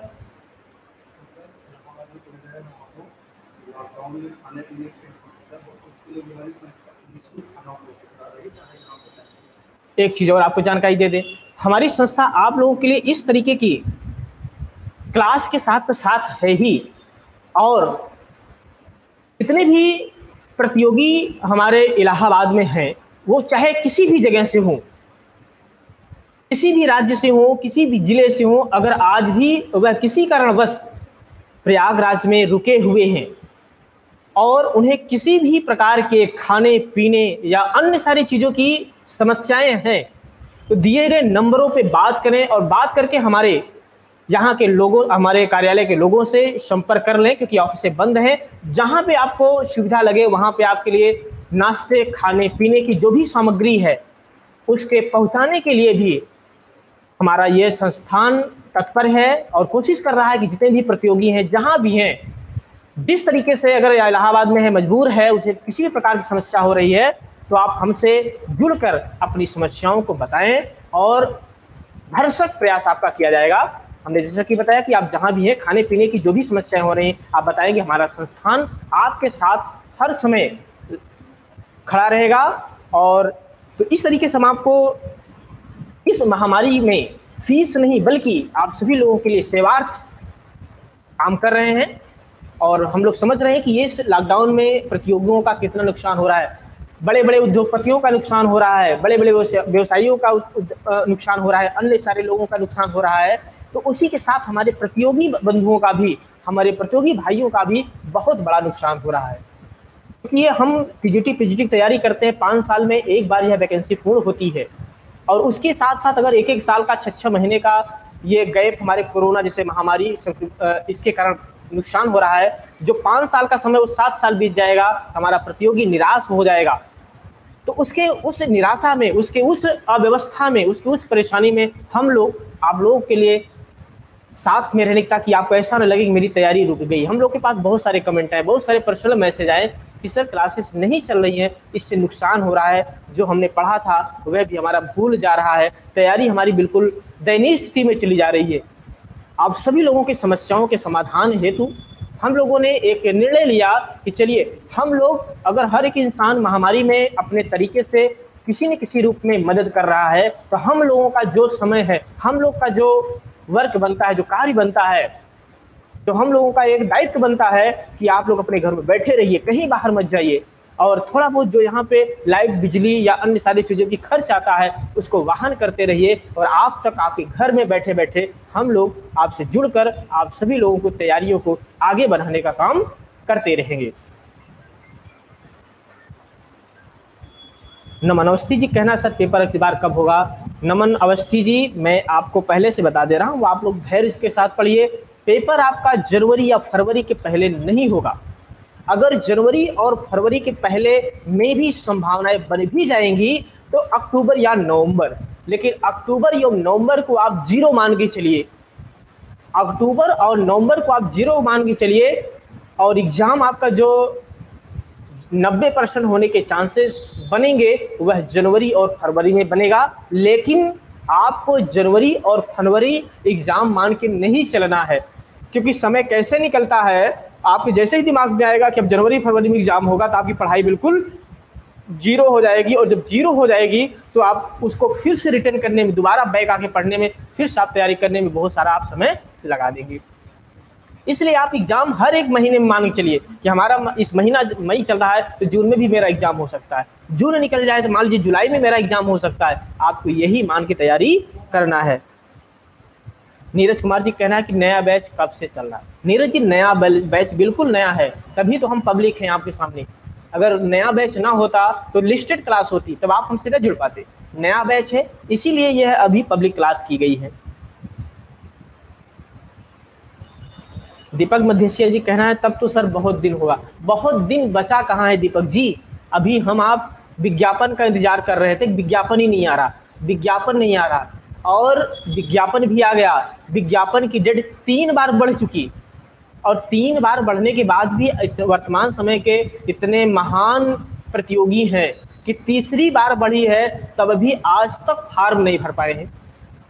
एक चीज़ और आपको जानकारी दे दें, हमारी संस्था आप लोगों के लिए इस तरीके की क्लास के साथ तो साथ है ही, और जितने भी प्रतियोगी हमारे इलाहाबाद में हैं, वो चाहे किसी भी जगह से हों, किसी भी राज्य से हों, किसी भी जिले से हों, अगर आज भी वह किसी कारणवश प्रयागराज में रुके हुए हैं और उन्हें किसी भी प्रकार के खाने पीने या अन्य सारी चीज़ों की समस्याएं हैं, तो दिए गए नंबरों पे बात करें और बात करके हमारे यहाँ के लोगों, हमारे कार्यालय के लोगों से संपर्क कर लें, क्योंकि ऑफिसें बंद हैं। जहाँ पे आपको सुविधा लगे वहाँ पे आपके लिए नाश्ते, खाने पीने की जो भी सामग्री है, उसके पहुँचाने के लिए भी हमारा ये संस्थान तत्पर है और कोशिश कर रहा है कि जितने भी प्रतियोगी हैं, जहाँ भी हैं, जिस तरीके से अगर इलाहाबाद में है, मजबूर है, उसे किसी भी प्रकार की समस्या हो रही है, तो आप हमसे जुड़कर अपनी समस्याओं को बताएं और भरसक प्रयास आपका किया जाएगा। हमने जैसा कि बताया कि आप जहां भी हैं, खाने पीने की जो भी समस्याएं हो रही हैं, आप बताएंगे, हमारा संस्थान आपके साथ हर समय खड़ा रहेगा। और तो इस तरीके से हम आपको इस महामारी में फीस नहीं बल्कि आप सभी लोगों के लिए सेवार्थ काम कर रहे हैं, और हम लोग समझ रहे हैं कि ये लॉकडाउन में प्रतियोगियों का कितना नुकसान हो रहा है, बड़े बड़े उद्योगपतियों का नुकसान हो रहा है, बड़े बड़े व्यवसायियों का नुकसान हो रहा है, अन्य सारे लोगों का नुकसान हो रहा है। तो उसी के साथ हमारे प्रतियोगी बंधुओं का भी, हमारे प्रतियोगी भाइयों का भी बहुत बड़ा नुकसान हो रहा है। क्योंकि ये हम टीजीटी पीजीटी की तैयारी करते हैं, पाँच साल में एक बार यह वैकेंसी पूर्ण होती है, और उसके साथ साथ अगर एक एक साल का छः छः महीने का ये गैप हमारे कोरोना जैसे महामारी इसके कारण नुकसान हो रहा है, जो पाँच साल का समय वो सात साल बीत जाएगा, हमारा प्रतियोगी निराश हो जाएगा। तो उसके उस निराशा में, उसके उस अव्यवस्था में, उसकी उस परेशानी में हम लोग आप लोगों के लिए साथ में रहने ताकि आपको ऐसा न लगे कि मेरी तैयारी रुक गई। हम लोग के पास बहुत सारे कमेंट आए, बहुत सारे पर्सनल मैसेज आए कि सर क्लासेस नहीं चल रही हैं, इससे नुकसान हो रहा है, जो हमने पढ़ा था वह भी हमारा भूल जा रहा है, तैयारी हमारी बिल्कुल दयनीय स्थिति में चली जा रही है। आप सभी लोगों की समस्याओं के समाधान हेतु हम लोगों ने एक निर्णय लिया कि चलिए हम लोग, अगर हर एक इंसान महामारी में अपने तरीके से किसी न किसी रूप में मदद कर रहा है, तो हम लोगों का जो समय है, हम लोग का जो वर्क बनता है, जो कार्य बनता है, तो हम लोगों का एक दायित्व बनता है कि आप लोग अपने घर में बैठे रहिए, कहीं बाहर मत जाइए, और थोड़ा बहुत जो यहाँ पे लाइट, बिजली या अन्य सारी चीज़ों की खर्च आता है उसको वाहन करते रहिए, और आप तक आपके घर में बैठे बैठे हम लोग आपसे जुड़कर आप सभी लोगों को तैयारियों को आगे बढ़ाने का काम करते रहेंगे। नमन अवस्थी जी कहना सर पेपर अगली बार कब होगा? नमन अवस्थी जी, मैं आपको पहले से बता दे रहा हूँ, आप लोग धैर्य के साथ पढ़िए। पेपर आपका जनवरी या फरवरी के पहले नहीं होगा। अगर जनवरी और फरवरी के पहले में भी संभावनाएं बन भी जाएंगी तो अक्टूबर या नवंबर, लेकिन अक्टूबर या नवंबर को आप जीरो मान के चलिए, अक्टूबर और नवंबर को आप जीरो मान के चलिए, और एग्जाम आपका जो नब्बे परसेंट होने के चांसेस बनेंगे वह जनवरी और फरवरी में बनेगा। लेकिन आपको जनवरी और फरवरी एग्जाम मान के नहीं चलना है, क्योंकि समय कैसे निकलता है, आपके जैसे ही दिमाग में आएगा कि अब जनवरी फरवरी में एग्जाम होगा तो आपकी पढ़ाई बिल्कुल जीरो हो जाएगी, और जब जीरो हो जाएगी तो आप उसको फिर से रिटर्न करने में, दोबारा बैक आके पढ़ने में, फिर से आप तैयारी करने में बहुत सारा आप समय लगा देंगे। इसलिए आप एग्जाम हर एक महीने में मान के चलिए कि हमारा इस महीना मई चल रहा है तो जून में भी मेरा एग्जाम हो सकता है, जून निकल जाए तो मान लीजिए जुलाई में मेरा एग्जाम हो सकता है। आपको यही मान के तैयारी करना है। नीरज कुमार जी कहना है कि नया बैच कब से चल रहा है? नीरज जी, नया बैच बिल्कुल नया है, तभी तो हम पब्लिक हैं आपके सामने। अगर नया बैच ना होता तो लिस्टेड क्लास होती, तब आप हमसे न जुड़ पाते। नया बैच है, इसीलिए यह अभी पब्लिक क्लास की गई है। दीपक मध्यसिया जी कहना है तब तो सर बहुत दिन होगा। बहुत दिन बचा कहाँ है दीपक जी, अभी हम आप विज्ञापन का इंतजार कर रहे थे, विज्ञापन ही नहीं आ रहा, विज्ञापन नहीं आ रहा, और विज्ञापन भी आ गया। विज्ञापन की डेट तीन बार बढ़ चुकी, और तीन बार बढ़ने के बाद भी वर्तमान समय के इतने महान प्रतियोगी हैं कि तीसरी बार बढ़ी है तब भी आज तक फॉर्म नहीं भर पाए हैं।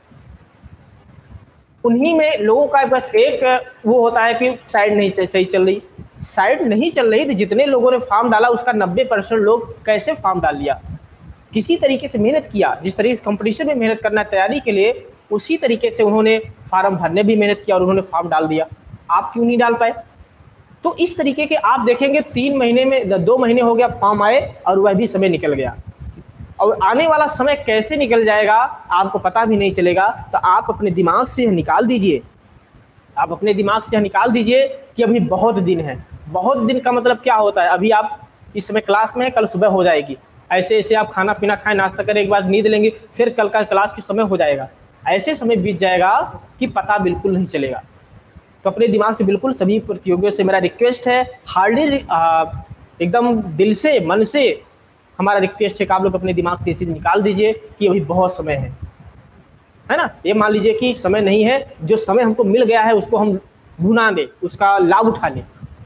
उन्हीं में लोगों का बस एक वो होता है कि साइड नहीं सही चल रही, साइड नहीं चल रही, तो जितने लोगों ने फॉर्म डाला उसका नब्बे परसेंट लोग कैसे फॉर्म डाल लिया, किसी तरीके से मेहनत किया, जिस तरीके से कंपटीशन में मेहनत करना तैयारी के लिए, उसी तरीके से उन्होंने फार्म भरने भी मेहनत किया और उन्होंने फॉर्म डाल दिया। आप क्यों नहीं डाल पाए? तो इस तरीके के आप देखेंगे तीन महीने में, दो महीने हो गया फॉर्म आए और वह भी समय निकल गया, और आने वाला समय कैसे निकल जाएगा आपको पता भी नहीं चलेगा। तो आप अपने दिमाग से निकाल दीजिए, आप अपने दिमाग से निकाल दीजिए कि अभी बहुत दिन है। बहुत दिन का मतलब क्या होता है? अभी आप इस समय क्लास में है, कल सुबह हो जाएगी, ऐसे ऐसे आप खाना पीना खाएं, नाश्ता करें, एक बार नींद लेंगे, फिर कल का क्लास के समय हो जाएगा, ऐसे समय बीत जाएगा कि पता बिल्कुल नहीं चलेगा। तो अपने दिमाग से बिल्कुल सभी प्रतियोगियों से मेरा रिक्वेस्ट है, हार्डली एकदम दिल से मन से हमारा रिक्वेस्ट है कि आप लोग अपने दिमाग से ये चीज़ निकाल दीजिए कि अभी बहुत समय है, है ना। ये मान लीजिए कि समय नहीं है, जो समय हमको मिल गया है उसको हम भुना दें, उसका लाभ उठा लें।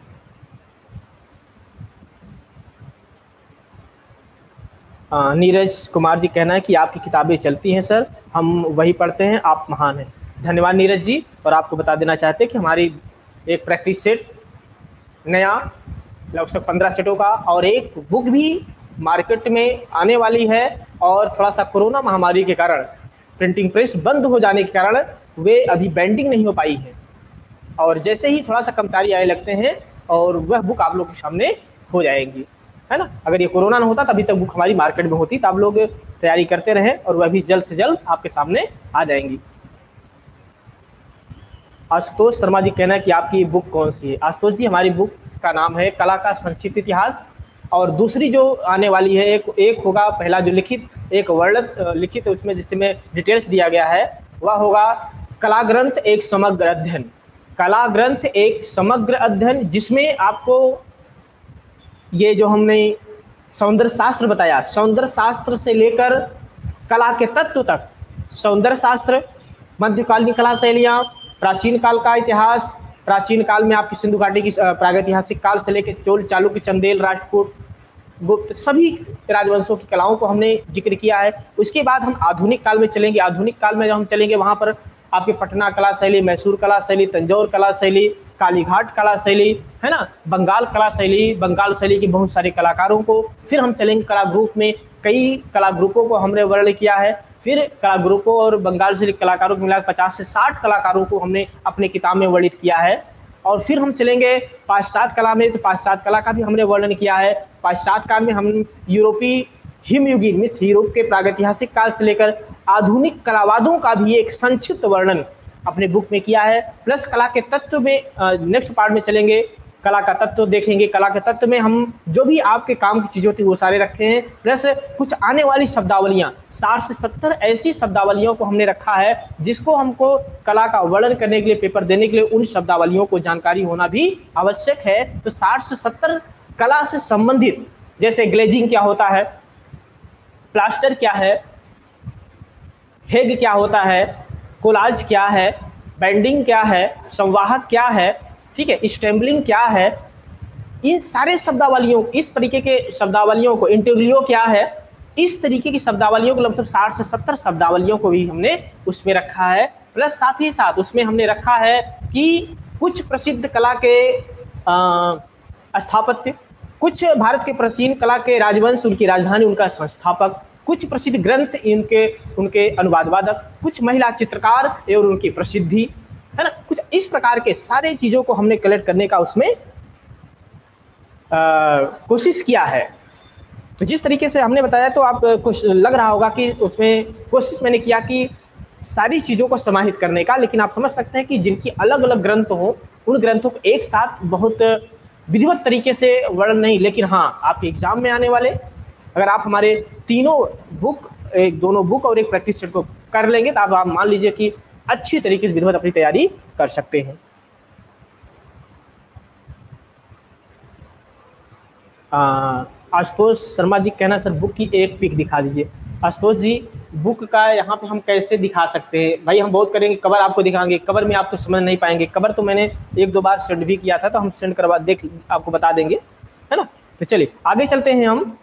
नीरज कुमार जी कहना है कि आपकी किताबें चलती हैं सर, हम वही पढ़ते हैं, आप महान हैं। धन्यवाद नीरज जी। और आपको बता देना चाहते हैं कि हमारी एक प्रैक्टिस सेट नया लगभग पंद्रह सेटों का और एक बुक भी मार्केट में आने वाली है, और थोड़ा सा कोरोना महामारी के कारण प्रिंटिंग प्रेस बंद हो जाने के कारण वे अभी बैंडिंग नहीं हो पाई है, और जैसे ही थोड़ा सा कर्मचारी आने लगते हैं और वह बुक आप लोग के सामने हो जाएंगी, है ना। अगर ये कोरोना ना होता तभी तक बुक हमारी मार्केट में होती, तो आप लोग तैयारी करते रहें और वह भी जल्द से जल्द आपके सामने आ जाएंगी। आशुतोष शर्मा जी कहना है कि आपकी बुक कौन सी है। आशुतोष जी, हमारी बुक का नाम है कला का संक्षिप्त इतिहास, और दूसरी जो आने वाली है एक एक होगा, पहला जो लिखित एक वर्णित लिखित उसमें जिसमें डिटेल्स दिया गया है वह होगा कला ग्रंथ एक समग्र अध्ययन। कला ग्रंथ एक समग्र अध्ययन, जिसमें आपको ये जो हमने सौंदर्य शास्त्र बताया, सौंदर्य शास्त्र से लेकर कला के तत्व तक, सौंदर्य शास्त्र, मध्यकालीन कला शैलियाँ, प्राचीन काल का इतिहास, प्राचीन काल में आपकी सिंधु घाटी की प्रागैतिहासिक काल से लेकर चोल, चालुक्य, चंदेल, राष्ट्रकूट, गुप्त, सभी राजवंशों की कलाओं को हमने जिक्र किया है। उसके बाद हम आधुनिक काल में चलेंगे। आधुनिक काल में जब हम चलेंगे वहाँ पर आपकी पटना कला शैली, मैसूर कला शैली, तंजौर कला शैली, कालीघाट कला शैली, है ना, बंगाल कला शैली, बंगाल शैली के बहुत सारे कलाकारों को, फिर हम चलेंगे कला ग्रुप में, कई कला ग्रुपों को हमने वर्णन किया है। फिर कला ग्रुपों और बंगाल से कलाकारों को मिलाकर पचास से साठ कलाकारों को हमने अपनी किताब में वर्णित किया है। और फिर हम चलेंगे पाश्चात्य कला में, तो पाश्चात्य कला का भी हमने वर्णन किया है। पाश्चात्य काल में हम यूरोपीय हिमयुगीन मीन्स यूरोप के प्रागैतिहासिक काल से लेकर आधुनिक कलावादों का भी एक संक्षिप्त वर्णन अपने बुक में किया है। प्लस कला के तत्व में नेक्स्ट पार्ट में चलेंगे, कला का तत्व देखेंगे। कला के तत्व में हम जो भी आपके काम की चीज़ें थी वो सारे रखे हैं, प्लस कुछ आने वाली शब्दावलियाँ, साठ से सत्तर ऐसी शब्दावलियों को हमने रखा है जिसको हमको कला का वर्णन करने के लिए, पेपर देने के लिए उन शब्दावलियों को जानकारी होना भी आवश्यक है। तो साठ से सत्तर कला से संबंधित, जैसे ग्लेजिंग क्या होता है, प्लास्टर क्या है, हेग क्या होता है, कोलाज क्या है, बैंडिंग क्या है, संवाहक क्या है, ठीक है, स्टेम्बलिंग क्या है, इन सारे शब्दावलियों, इस तरीके के शब्दावलियों को, इंटेग्लियो क्या है, इस तरीके की शब्दावलियों को लगभग साठ से सत्तर शब्दावलियों को भी हमने उसमें रखा है। प्लस साथ ही साथ उसमें हमने रखा है कि कुछ प्रसिद्ध कला के स्थापत्य, कुछ भारत के प्राचीन कला के राजवंश, उनकी राजधानी, उनका संस्थापक, कुछ प्रसिद्ध ग्रंथ, इनके उनके अनुवाद वादक, कुछ महिला चित्रकार एवं उनकी प्रसिद्धि, है ना, कुछ इस प्रकार के सारे चीज़ों को हमने कलेक्ट करने का उसमें कोशिश किया है। तो जिस तरीके से हमने बताया तो आप कुछ लग रहा होगा कि उसमें कोशिश मैंने किया कि सारी चीज़ों को समाहित करने का, लेकिन आप समझ सकते हैं कि जिनकी अलग अलग ग्रंथ हों उन ग्रंथों को एक साथ बहुत विधिवत तरीके से वर्णन नहीं, लेकिन हाँ आपके एग्जाम में आने वाले, अगर आप हमारे तीनों बुक, एक दोनों बुक और एक प्रैक्टिस सेट को कर लेंगे तो आप, आप मान लीजिए कि अच्छी तरीके से विधिवत अपनी तैयारी कर सकते हैं। आशुतोष शर्मा जी कहना सर बुक की एक पिक दिखा दीजिए। आशुतोष जी, बुक का यहाँ पे हम कैसे दिखा सकते हैं भाई, हम बहुत करेंगे, कवर आपको दिखाएंगे, कवर में आपको समझ नहीं पाएंगे। कवर तो मैंने एक दो बार सेंड भी किया था, तो हम सेंड करवा देख आपको बता देंगे, है ना। तो चलिए आगे चलते हैं हम।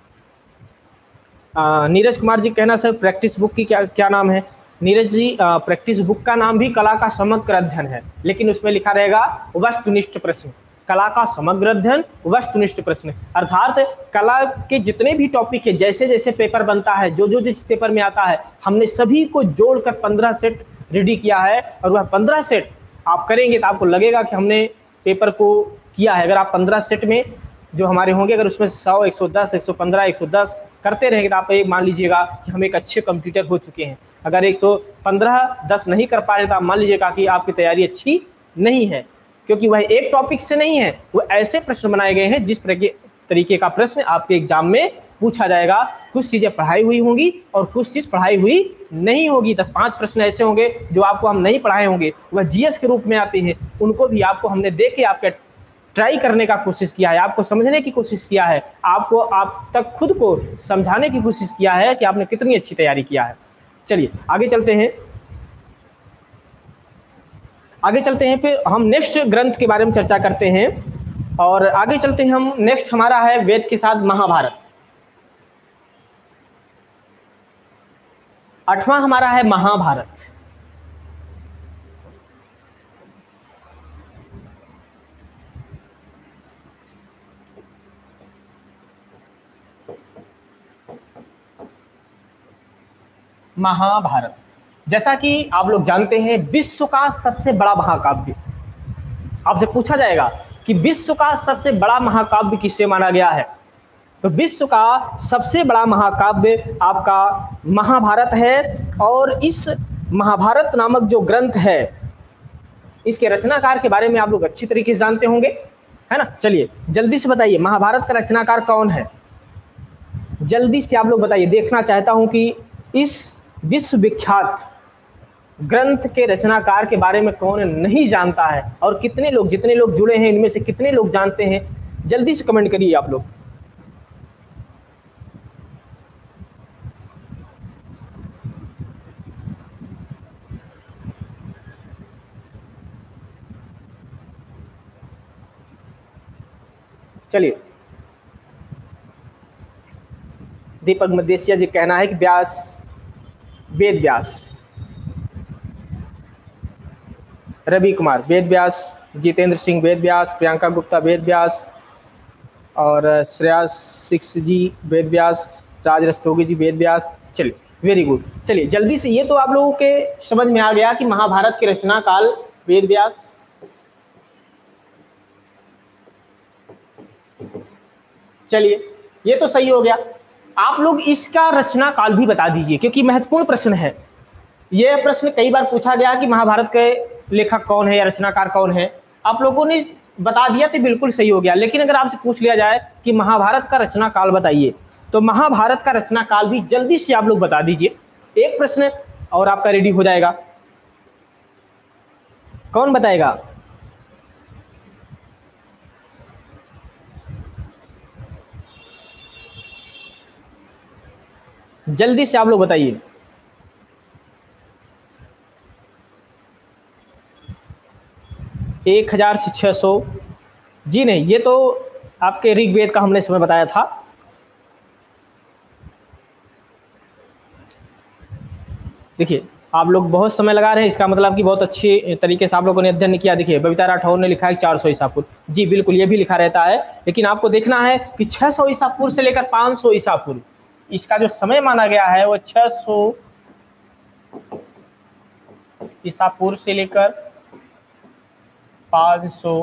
नीरज कुमार जी कहना सर प्रैक्टिस बुक की क्या क्या नाम है। नीरज जी, प्रैक्टिस बुक का नाम भी कला का समग्र अध्ययन है, लेकिन उसमें लिखा रहेगा वस्तुनिष्ठ प्रश्न। कला का समग्र अध्ययन, वस्तुनिष्ठ प्रश्न, अर्थात कला के जितने भी टॉपिक है, जैसे जैसे पेपर बनता है, जो जो जिस पेपर में आता है, हमने सभी को जोड़कर पंद्रह सेट रेडी किया है। और वह पंद्रह सेट आप करेंगे तो आपको लगेगा कि हमने पेपर को किया है। अगर आप पंद्रह सेट में जो हमारे होंगे, अगर उसमें सौ, एक सौ दस, एक सौ पंद्रह, एक सौ दस करते रहेंगे तो आप एक मान लीजिएगा कि हम एक अच्छे कंप्यूटर हो चुके हैं। अगर एक सौ पंद्रह, दस नहीं कर पा रहे तो आप मान लीजिएगा कि आपकी तैयारी अच्छी नहीं है, क्योंकि वह एक टॉपिक से नहीं है, वो ऐसे प्रश्न बनाए गए हैं जिस तरीके का प्रश्न आपके एग्जाम में पूछा जाएगा। कुछ चीज़ें पढ़ाई हुई होंगी और कुछ चीज़ पढ़ाई हुई नहीं होगी। दस पाँच प्रश्न ऐसे होंगे जो आपको हम नहीं पढ़ाए होंगे, वह जीएस के रूप में आते हैं, उनको भी आपको हमने देख के आपके ट्राई करने का कोशिश किया है, आपको समझने की कोशिश किया है, आपको आप तक खुद को समझाने की कोशिश किया है कि आपने कितनी अच्छी तैयारी किया है। चलिए आगे चलते हैं, आगे चलते हैं फिर हम नेक्स्ट ग्रंथ के बारे में चर्चा करते हैं। और आगे चलते हैं हम, नेक्स्ट हमारा है वेद के साथ महाभारत। आठवां हमारा है महाभारत। महाभारत, जैसा कि आप लोग जानते हैं, विश्व का सबसे बड़ा महाकाव्य। आपसे पूछा जाएगा कि विश्व का सबसे बड़ा महाकाव्य किसे माना गया है, तो विश्व का सबसे बड़ा महाकाव्य आपका महाभारत है। और इस महाभारत नामक जो ग्रंथ है, इसके रचनाकार के बारे में आप लोग अच्छी तरीके से जानते होंगे, है ना। चलिए जल्दी से बताइए महाभारत का रचनाकार कौन है, जल्दी से आप लोग बताइए। देखना चाहता हूं कि इस विश्वविख्यात ग्रंथ के रचनाकार के बारे में कौन नहीं जानता है, और कितने लोग, जितने लोग जुड़े हैं इनमें से कितने लोग जानते हैं, जल्दी से कमेंट करिए आप लोग। चलिए दीपक मदेशिया जी कहना है कि व्यास, वेद व्यास, रवि कुमार वेद व्यास, जितेंद्र सिंह वेद व्यास, प्रियंका गुप्ता वेद व्यास, और श्रेयास सिक्स जी वेद व्यास, राज रस्तोगी जी वेद व्यास। चलिए वेरी गुड। चलिए जल्दी से, ये तो आप लोगों के समझ में आ गया कि महाभारत के रचना काल वेद व्यास। चलिए ये तो सही हो गया। आप लोग इसका रचना काल भी बता दीजिए, क्योंकि महत्वपूर्ण प्रश्न है। यह प्रश्न कई बार पूछा गया कि महाभारत के लेखक कौन है या रचनाकार कौन है। आप लोगों ने बता दिया तो बिल्कुल सही हो गया, लेकिन अगर आपसे पूछ लिया जाए कि महाभारत का रचना काल बताइए, तो महाभारत का रचना काल भी जल्दी से आप लोग बता दीजिए। एक प्रश्न और आपका रेडी हो जाएगा। कौन बताएगा? जल्दी से आप लोग बताइए। एक हजार से छह सौ जी नहीं, ये तो आपके ऋग्वेद का हमने समय बताया था। देखिए आप लोग बहुत समय लगा रहे हैं, इसका मतलब कि बहुत अच्छे तरीके से आप लोगों ने अध्ययन किया। देखिए बबीता राठौर ने लिखा है चार सौ ईसा पूर्व। जी बिल्कुल, ये भी लिखा रहता है, लेकिन आपको देखना है कि छह सौ ईसा पूर्व से लेकर पाँच सौ ईसा पूर्व, इसका जो समय माना गया है वो छह सौ ईसा पूर्व से लेकर पाँच सौ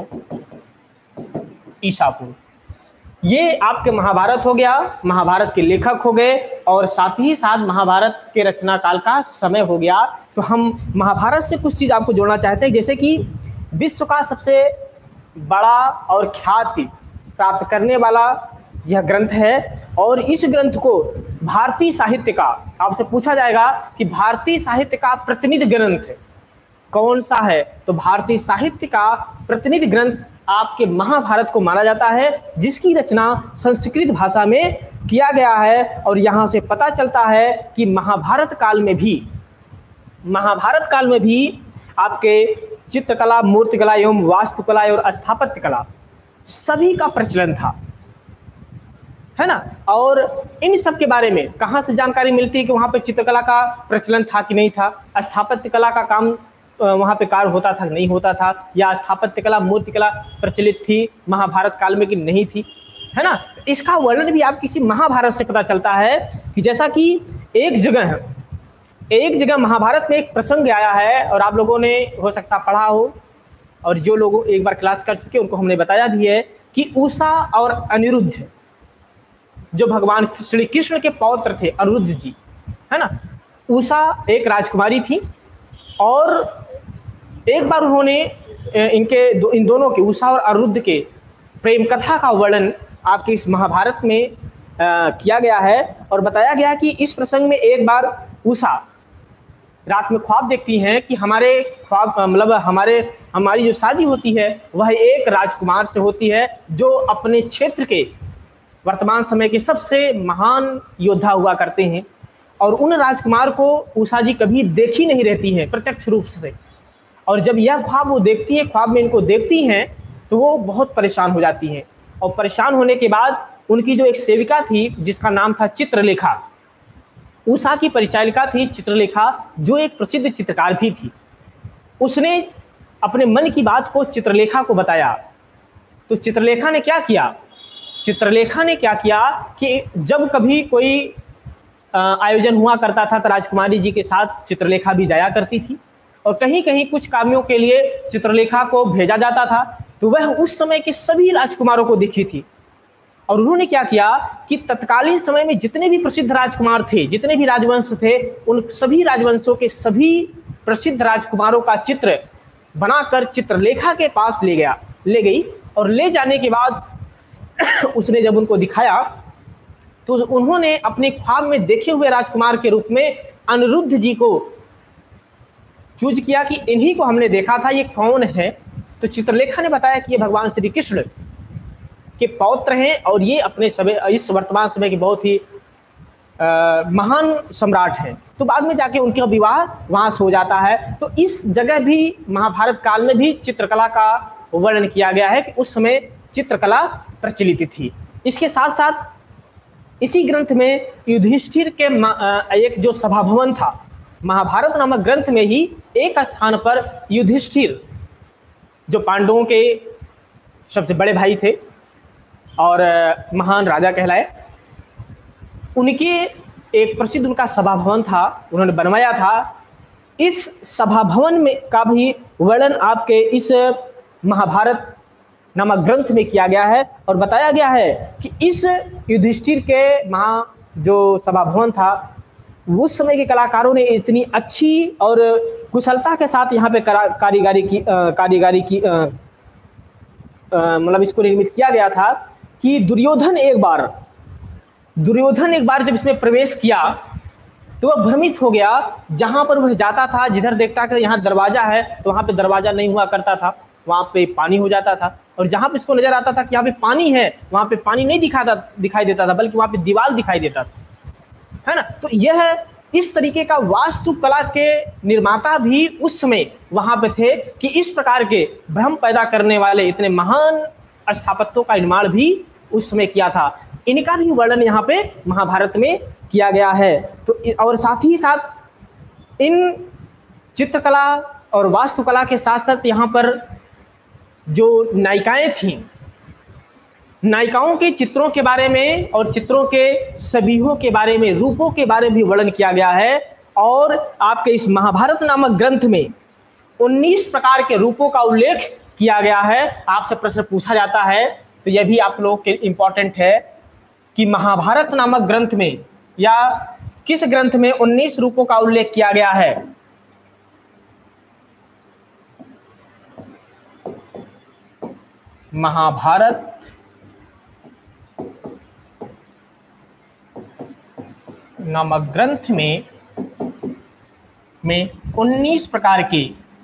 ईसा पूर्व। ये आपके महाभारत हो गया, महाभारत के लेखक हो गए, और साथ ही साथ महाभारत के रचना काल का समय हो गया। तो हम महाभारत से कुछ चीज आपको जोड़ना चाहते हैं, जैसे कि विश्व का सबसे बड़ा और ख्याति प्राप्त करने वाला यह ग्रंथ है, और इस ग्रंथ को भारतीय साहित्य का, आपसे पूछा जाएगा कि भारतीय साहित्य का प्रतिनिधि ग्रंथ कौन सा है, तो भारतीय साहित्य का प्रतिनिधि ग्रंथ आपके महाभारत को माना जाता है, जिसकी रचना संस्कृत भाषा में किया गया है। और यहाँ से पता चलता है कि महाभारत काल में भी महाभारत काल में भी आपके चित्रकला, मूर्तिकला एवं वास्तुकला और स्थापत्य कला सभी का प्रचलन था, है ना। और इन सब के बारे में कहाँ से जानकारी मिलती है कि वहाँ पे चित्रकला का प्रचलन था कि नहीं था, स्थापत्य कला का काम वहाँ पे कार्य होता था नहीं होता था, या स्थापत्य कला, मूर्तिकला प्रचलित थी महाभारत काल में कि नहीं थी, है ना। इसका वर्णन भी आप किसी महाभारत से पता चलता है कि जैसा कि एक जगह एक जगह महाभारत में एक प्रसंग आया है, और आप लोगों ने हो सकता पढ़ा हो, और जो लोग एक बार क्लास कर चुके उनको हमने बताया भी है कि उषा और अनिरुद्ध, जो भगवान श्री कृष्ण के पौत्र थे अनिरुद्ध जी, है ना। उषा एक राजकुमारी थी, और एक बार उन्होंने इनके दो, इन दोनों के, उषा और अनिरुद्ध के प्रेम कथा का वर्णन आपके इस महाभारत में आ, किया गया है। और बताया गया कि इस प्रसंग में एक बार उषा रात में ख्वाब देखती हैं कि हमारे ख्वाब मतलब हमारे हमारी जो शादी होती है वह एक राजकुमार से होती है, जो अपने क्षेत्र के वर्तमान समय के सबसे महान योद्धा हुआ करते हैं। और उन राजकुमार को उषा जी कभी देखी नहीं रहती है प्रत्यक्ष रूप से, और जब यह ख्वाब वो देखती है, ख्वाब में इनको देखती हैं, तो वो बहुत परेशान हो जाती हैं। और परेशान होने के बाद उनकी जो एक सेविका थी जिसका नाम था चित्रलेखा, उषा की परिचारिका थी चित्रलेखा, जो एक प्रसिद्ध चित्रकार भी थी, उसने अपने मन की बात को चित्रलेखा को बताया। तो चित्रलेखा ने क्या किया चित्रलेखा ने क्या किया कि जब कभी कोई आयोजन हुआ करता था तो राजकुमारी जी के साथ चित्रलेखा भी जाया करती थी, और कहीं कहीं कुछ कामों के लिए चित्रलेखा को भेजा जाता था, तो वह उस समय के सभी राजकुमारों को दिखी थी। और उन्होंने क्या किया कि तत्कालीन समय में जितने भी प्रसिद्ध राजकुमार थे, जितने भी राजवंश थे, उन सभी राजवंशों के सभी प्रसिद्ध राजकुमारों का चित्र बनाकर चित्रलेखा के पास ले गया ले गई और ले जाने के बाद उसने जब उनको दिखाया तो उन्होंने अपने ख्वाब में देखे हुए राजकुमार के रूप में अनिरुद्ध जी को चूज किया कि इन्हीं को हमने देखा था, ये कौन है। तो चित्रलेखा ने बताया कि ये भगवान श्री कृष्ण के पौत्र हैं और ये अपने समय इस वर्तमान समय के बहुत ही आ, महान सम्राट हैं। तो बाद में जाके उनका विवाह वहाँ से हो जाता है। तो इस जगह भी महाभारत काल में भी चित्रकला का वर्णन किया गया है कि उस समय चित्रकला प्रचलित थी। इसके साथ साथ इसी ग्रंथ में युधिष्ठिर के एक जो सभा भवन था, महाभारत नामक ग्रंथ में ही एक स्थान पर युधिष्ठिर जो पांडवों के सबसे बड़े भाई थे और महान राजा कहलाए, उनके एक प्रसिद्ध उनका सभा भवन था, उन्होंने बनवाया था। इस सभा भवन में का भी वर्णन आपके इस महाभारत नामक ग्रंथ में किया गया है और बताया गया है कि इस युधिष्ठिर के महा जो सभा भवन था, उस समय के कलाकारों ने इतनी अच्छी और कुशलता के साथ यहाँ पे कारीगरी की कारीगरी की मतलब इसको निर्मित किया गया था कि दुर्योधन एक बार दुर्योधन एक बार जब इसमें प्रवेश किया तो वह भ्रमित हो गया। जहाँ पर वह जाता था, जिधर देखता कि यहाँ दरवाजा है तो वहाँ पे दरवाजा नहीं हुआ करता था, वहाँ पे पानी हो जाता था। और जहाँ पे इसको नजर आता था कि यहाँ पे पानी है, वहाँ पे पानी नहीं दिखाता दिखाई देता था, बल्कि वहाँ पे दीवार दिखाई देता था, है ना। तो यह इस तरीके का वास्तुकला के निर्माता भी उस समय वहाँ पे थे कि इस प्रकार के भ्रम पैदा करने वाले इतने महान स्थापत्यों का निर्माण भी उस समय किया था। इनका भी वर्णन यहाँ पे महाभारत में किया गया है। तो और साथ ही साथ इन चित्रकला और वास्तुकला के साथ साथ यहाँ पर जो नायिकाएं थीं, नायिकाओं के चित्रों के बारे में और चित्रों के सबिहों के बारे में, रूपों के बारे में भी वर्णन किया गया है। और आपके इस महाभारत नामक ग्रंथ में उन्नीस प्रकार के रूपों का उल्लेख किया गया है। आपसे प्रश्न पूछा जाता है तो यह भी आप लोगों के इम्पोर्टेंट है कि महाभारत नामक ग्रंथ में या किस ग्रंथ में उन्नीस रूपों का उल्लेख किया गया है। महाभारत नामक ग्रंथ में में उन्नीस प्रकार के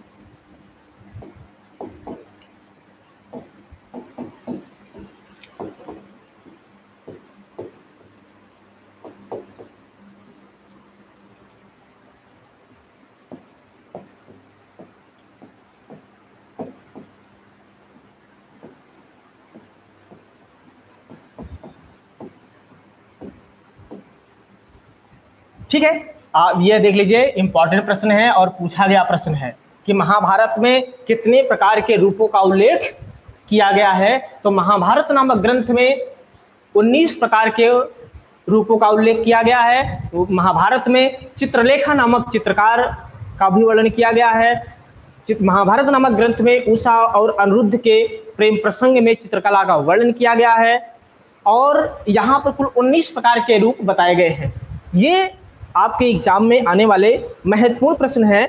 ठीक है, आप ये देख लीजिए, इंपॉर्टेंट प्रश्न है और पूछा गया प्रश्न है कि महाभारत में कितने प्रकार के रूपों का उल्लेख किया गया है। तो महाभारत नामक ग्रंथ में उन्नीस प्रकार के रूपों का उल्लेख किया गया है। महाभारत में चित्रलेखा नामक चित्रकार का भी वर्णन किया गया है। महाभारत नामक ग्रंथ में उषा और अनिरुद्ध के प्रेम प्रसंग में चित्रकला का वर्णन किया गया है और यहाँ पर कुल उन्नीस प्रकार के रूप बताए गए हैं। ये आपके एग्जाम में आने वाले महत्वपूर्ण प्रश्न है।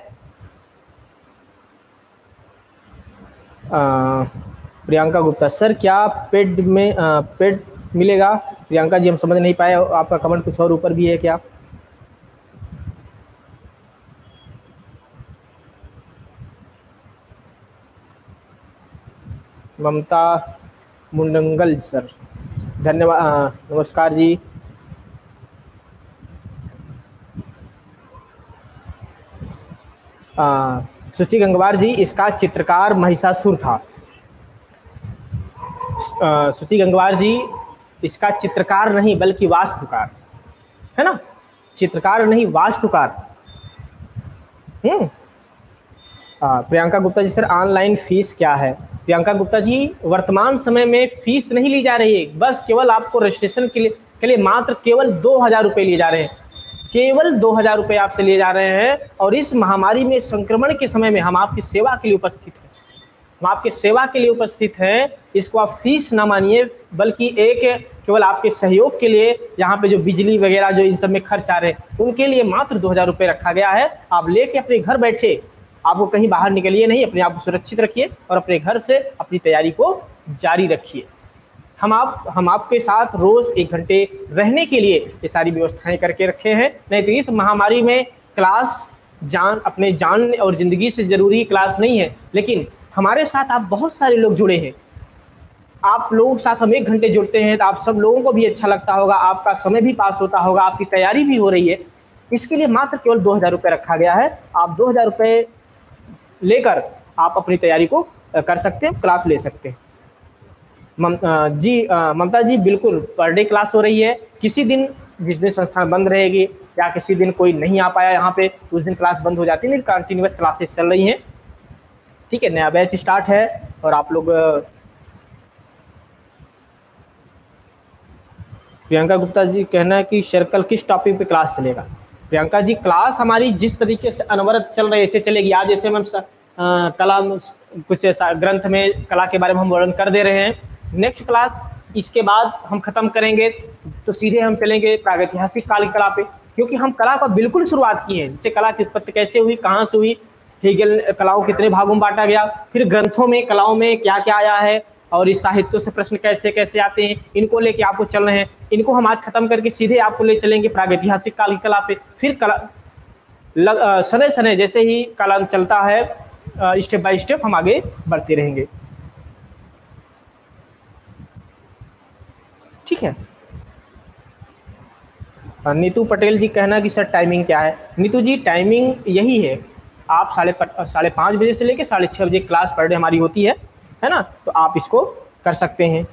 प्रियंका गुप्ता, सर क्या पेड में आ, पेड मिलेगा? प्रियंका जी हम समझ नहीं पाए, आपका कमेंट कुछ और ऊपर भी है क्या? ममता मुंडंगल सर, धन्यवाद, नमस्कार जी। सुचि गंगवार जी, इसका चित्रकार महिषासुर था। सुचि गंगवार जी, इसका चित्रकार नहीं बल्कि वास्तुकार है ना, चित्रकार नहीं वास्तुकार। हम्म Priyanka Gupta ji, sir online fees क्या है? प्रियंका गुप्ता जी, वर्तमान समय में फीस नहीं ली जा रही है, बस केवल आपको रजिस्ट्रेशन के लिए के लिए मात्र केवल दो हजार रुपये लिए जा रहे हैं, केवल दो हजार रुपये आपसे लिए जा रहे हैं। और इस महामारी में, संक्रमण के समय में हम आपकी सेवा के लिए उपस्थित हैं, हम आपके सेवा के लिए उपस्थित हैं। इसको आप फीस ना मानिए, बल्कि एक केवल आपके सहयोग के लिए, यहाँ पे जो बिजली वगैरह जो इन सब में खर्च आ रहे हैं उनके लिए मात्र दो हजार रुपये रखा गया है। आप लेके अपने घर बैठे आपको कहीं बाहर निकलिए नहीं, अपने आप को सुरक्षित रखिए और अपने घर से अपनी तैयारी को जारी रखिए। हम आप हम आपके साथ रोज़ एक घंटे रहने के लिए ये सारी व्यवस्थाएं करके रखे हैं। नहीं तो इस महामारी में क्लास जान अपने जान और ज़िंदगी से ज़रूरी क्लास नहीं है, लेकिन हमारे साथ आप बहुत सारे लोग जुड़े हैं। आप लोगों के साथ हम एक घंटे जुड़ते हैं तो आप सब लोगों को भी अच्छा लगता होगा, आपका समय भी पास होता होगा, आपकी तैयारी भी हो रही है। इसके लिए मात्र केवल दो हज़ार रुपये रखा गया है। आप दो हज़ार रुपये लेकर आप अपनी तैयारी को कर सकते हैं, क्लास ले सकते हैं। मम जी ममता जी, बिल्कुल पर डे क्लास हो रही है। किसी दिन बिजनेस संस्थान बंद रहेगी या किसी दिन कोई नहीं आ पाया यहाँ पे तो उस दिन क्लास बंद हो जाती है, लेकिन कंटिन्यूस क्लासेस चल रही हैं। ठीक है, नया बैच स्टार्ट है और आप लोग। प्रियंका गुप्ता जी कहना है कि सर्कल किस टॉपिक पे क्लास चलेगा। प्रियंका जी, क्लास हमारी जिस तरीके से अनवरत चल रही है ऐसे चलेगी। आज जैसे हम कला कुछ ग्रंथ में कला के बारे में हम वर्णन कर दे रहे हैं, नेक्स्ट क्लास इसके बाद हम खत्म करेंगे तो सीधे हम चलेंगे प्रागैतिहासिक काल की कला पे, क्योंकि हम कला का बिल्कुल शुरुआत की है। जैसे कला की उत्पत्ति कैसे हुई, कहाँ से हुई, हेगेल कलाओं कितने भागों में बांटा गया, फिर ग्रंथों में कलाओं में क्या क्या आया है और इस साहित्यों से प्रश्न कैसे कैसे आते हैं, इनको लेके आपको चल रहे हैं। इनको हम आज खत्म करके सीधे आपको ले चलेंगे प्रागैतिहासिक काल की कला पे। फिर कला सने सने जैसे ही कला चलता है, स्टेप बाय स्टेप हम आगे बढ़ते रहेंगे। ठीक है। नीतू पटेल जी कहना कि सर टाइमिंग क्या है। नीतू जी, टाइमिंग यही है, आप साढ़े साढ़े पाँच बजे से लेकर साढ़े छः बजे क्लास पर डे हमारी होती है, है ना, तो आप इसको कर सकते हैं।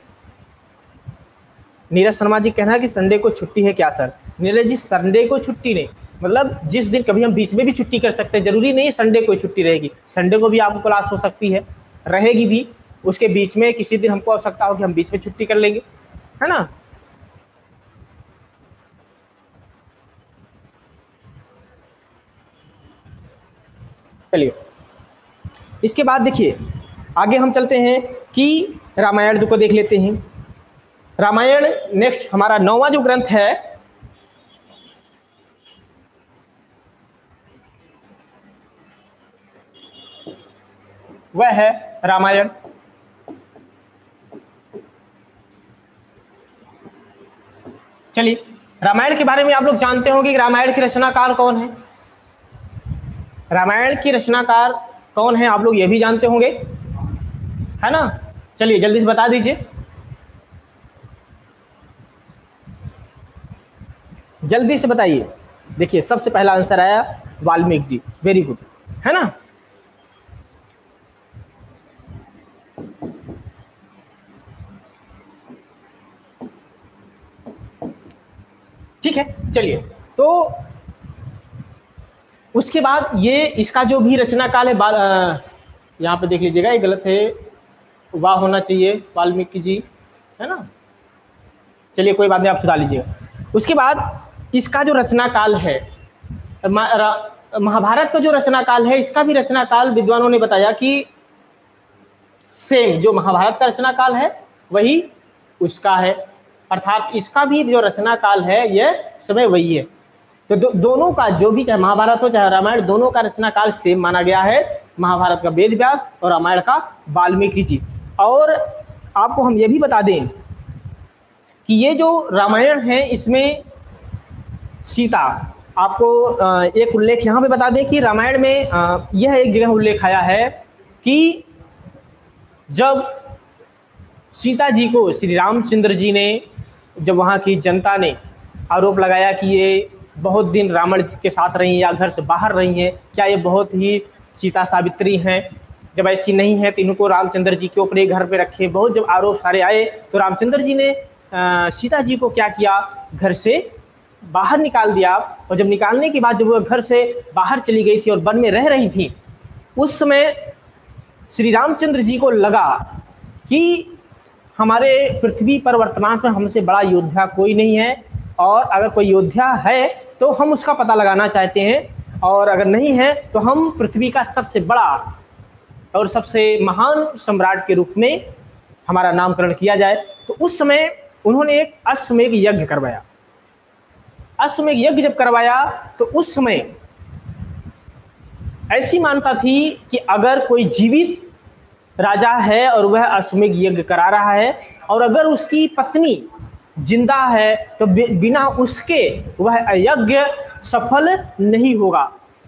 नीरज शर्मा जी कहना कि संडे को छुट्टी है क्या सर। नीरज जी, संडे को छुट्टी नहीं, मतलब जिस दिन कभी हम बीच में भी छुट्टी कर सकते हैं, जरूरी नहीं है संडे को छुट्टी रहेगी। संडे को भी आपको क्लास हो सकती है, रहेगी भी। उसके बीच में किसी दिन हमको आवश्यकता हो कि हम बीच में छुट्टी कर लेंगे, है ना। चलिए, इसके बाद देखिए आगे हम चलते हैं कि रामायण को देख लेते हैं। रामायण नेक्स्ट हमारा नौवां जो ग्रंथ है वह है रामायण। चलिए, रामायण के बारे में आप लोग जानते होंगे कि रामायण की रचनाकार कौन है। रामायण की रचनाकार कौन है आप लोग ये भी जानते होंगे, है ना। चलिए जल्दी से बता दीजिए, जल्दी से बताइए। देखिए सबसे पहला आंसर आया वाल्मीकि जी, वेरी गुड, है ना। ठीक है, चलिए, तो उसके बाद ये इसका जो भी रचना काल है, यहाँ पे देख लीजिएगा, ये गलत है, वाह होना चाहिए वाल्मीकि जी, है ना। चलिए कोई बात नहीं, आप सुधार लीजिएगा। उसके बाद इसका जो रचना काल है, महाभारत का जो रचना काल है, इसका भी रचना काल विद्वानों ने बताया कि सेम जो महाभारत का रचना काल है वही उसका है, अर्थात इसका भी जो रचना काल है यह समय वही है। तो दो, दोनों का जो भी, चाहे महाभारत हो चाहे रामायण, दोनों का रचना काल सेम माना गया है। महाभारत का वेद व्यास और रामायण का वाल्मीकि जी। और आपको हम ये भी बता दें कि ये जो रामायण है इसमें सीता, आपको एक उल्लेख यहाँ पे बता दें कि रामायण में यह एक जगह उल्लेख आया है कि जब सीता जी को श्री रामचंद्र जी ने, जब वहाँ की जनता ने आरोप लगाया कि ये बहुत दिन रावण के साथ रही या घर से बाहर रही हैं, क्या ये बहुत ही सीता सावित्री हैं, जब ऐसी नहीं है तो इनको रामचंद्र जी को अपने घर पे रखे। बहुत जब आरोप सारे आए तो रामचंद्र जी ने सीता जी को क्या किया, घर से बाहर निकाल दिया। और जब निकालने के बाद जब वो घर से बाहर चली गई थी और वन में रह रही थी, उस समय श्री रामचंद्र जी को लगा कि हमारे पृथ्वी पर वर्तमान में हमसे बड़ा योद्धा कोई नहीं है, और अगर कोई योद्धा है तो हम उसका पता लगाना चाहते हैं, और अगर नहीं है तो हम पृथ्वी का सबसे बड़ा और सबसे महान सम्राट के रूप में हमारा नामकरण किया जाए। तो उस समय उन्होंने एक अश्वमेध यज्ञ करवाया। अश्वमेध यज्ञ जब करवाया तो उस समय ऐसी मान्यता थी कि अगर कोई जीवित राजा है और वह अश्वमेध यज्ञ करा रहा है और अगर उसकी पत्नी जिंदा है तो बिना उसके वह यज्ञ सफल नहीं होगा।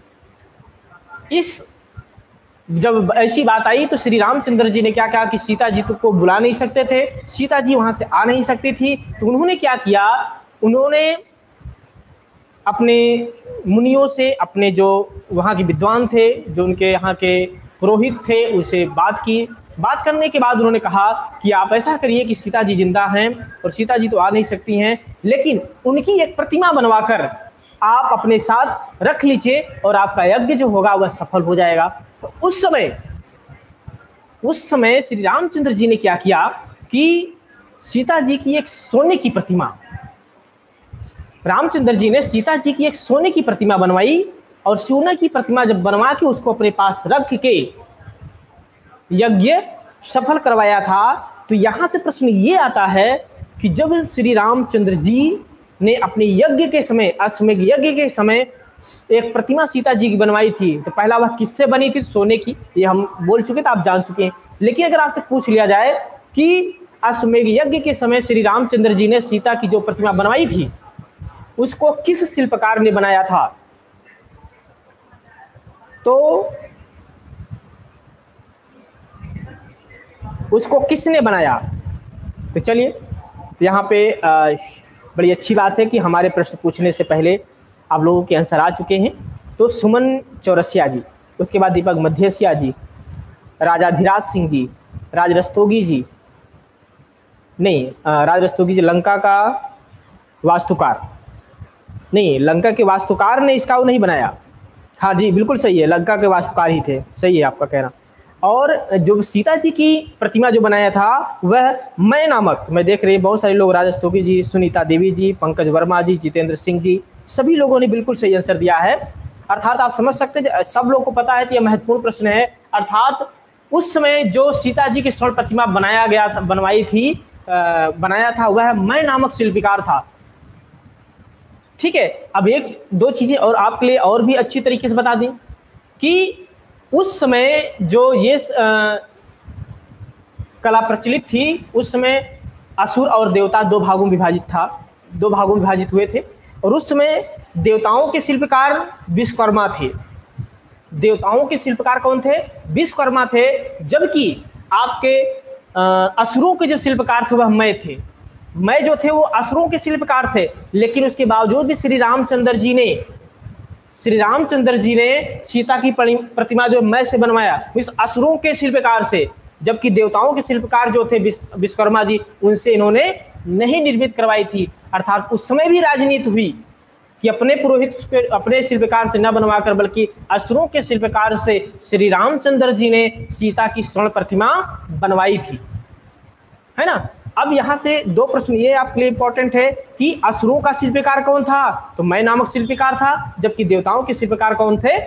इस जब ऐसी बात आई तो श्री रामचंद्र जी ने क्या कहा कि सीता जी को बुला नहीं सकते थे, सीता जी वहां से आ नहीं सकती थी, तो उन्होंने क्या किया, उन्होंने अपने मुनियों से, अपने जो वहाँ के विद्वान थे, जो उनके यहाँ के पुरोहित थे, उनसे बात की। बात करने के बाद उन्होंने कहा कि आप ऐसा करिए कि सीता जी जिंदा हैं और सीता जी तो आ नहीं सकती हैं, लेकिन उनकी एक प्रतिमा बनवाकर आप अपने साथ रख लीजिए और आपका यज्ञ जो होगा वह सफल हो जाएगा। तो उस समय उस समय श्री रामचंद्र जी ने क्या किया कि सीता जी की एक सोने की प्रतिमा, रामचंद्र जी ने सीता जी की एक सोने की प्रतिमा बनवाई और सोने की प्रतिमा जब बनवा के उसको अपने पास रख के यज्ञ सफल करवाया था। तो यहाँ से प्रश्न ये आता है कि जब श्री रामचंद्र जी ने अपने यज्ञ के समय, अश्वमेध यज्ञ के समय एक प्रतिमा सीता जी की बनवाई थी, तो पहला वह किससे बनी थी? सोने की। ये हम बोल चुके थे, आप जान चुके हैं। लेकिन अगर आपसे पूछ लिया जाए कि अश्वमेध यज्ञ के समय श्री रामचंद्र जी ने सीता की जो प्रतिमा बनवाई थी उसको किस शिल्पकार ने बनाया था, तो उसको किसने बनाया? तो चलिए, तो यहाँ पे आ, बड़ी अच्छी बात है कि हमारे प्रश्न पूछने से पहले आप लोगों के आंसर आ चुके हैं। तो सुमन चौरसिया जी, उसके बाद दीपक मध्यसिया जी, राजाधिराज सिंह जी, राज रस्तोगी जी, नहीं राज रस्तोगी जी लंका का वास्तुकार, नहीं लंका के वास्तुकार ने इसका वो नहीं बनाया। हाँ जी बिल्कुल सही है, लंका के वास्तुकार ही थे, सही है आपका कहना। और जो सीता जी की प्रतिमा जो बनाया था वह मैं नामक, मैं देख रही बहुत सारे लोग, राजस्तोगी जी, सुनीता देवी जी, पंकज वर्मा जी, जितेंद्र सिंह जी, सभी लोगों ने बिल्कुल सही आंसर दिया है। अर्थात आप समझ सकते हैं, सब लोगों को पता है कि यह महत्वपूर्ण प्रश्न है। अर्थात उस समय जो सीता जी की स्वर्ण प्रतिमा बनाया गया था, बनवाई थी, आ, बनाया था, वह मैं नामक शिल्पकार था। ठीक है, अब एक दो चीजें और आपके लिए और भी अच्छी तरीके से बता दें कि उस समय जो ये आ, कला प्रचलित थी, उस समय असुर और देवता दो भागों में विभाजित था, दो भागों में विभाजित हुए थे। और उस समय देवताओं के शिल्पकार विश्वकर्मा थे। देवताओं के शिल्पकार कौन थे? विश्वकर्मा थे। जबकि आपके असुरों के जो शिल्पकार थे वह मैं थे। मैं जो थे वो असुरों के शिल्पकार थे, लेकिन उसके बावजूद भी श्री रामचंद्र जी ने श्री रामचंद्र जी ने सीता की प्रतिमा जो मैं से बनवाया इस असुरों के शिल्पकार से, जबकि देवताओं के शिल्पकार जो थे विश्वकर्मा जी, उनसे इन्होंने नहीं निर्मित करवाई थी। अर्थात उस समय भी राजनीति हुई कि अपने पुरोहित के, अपने शिल्पकार से न बनवाकर बल्कि असुरों के शिल्पकार से श्री रामचंद्र जी ने सीता की स्वर्ण प्रतिमा बनवाई थी, है ना। अब यहाँ से दो प्रश्न ये आपके लिए इंपॉर्टेंट है कि असुरों का शिल्पकार कौन था? तो मैं नामक शिल्पकार था। जबकि देवताओं के शिल्पकार कौन थे?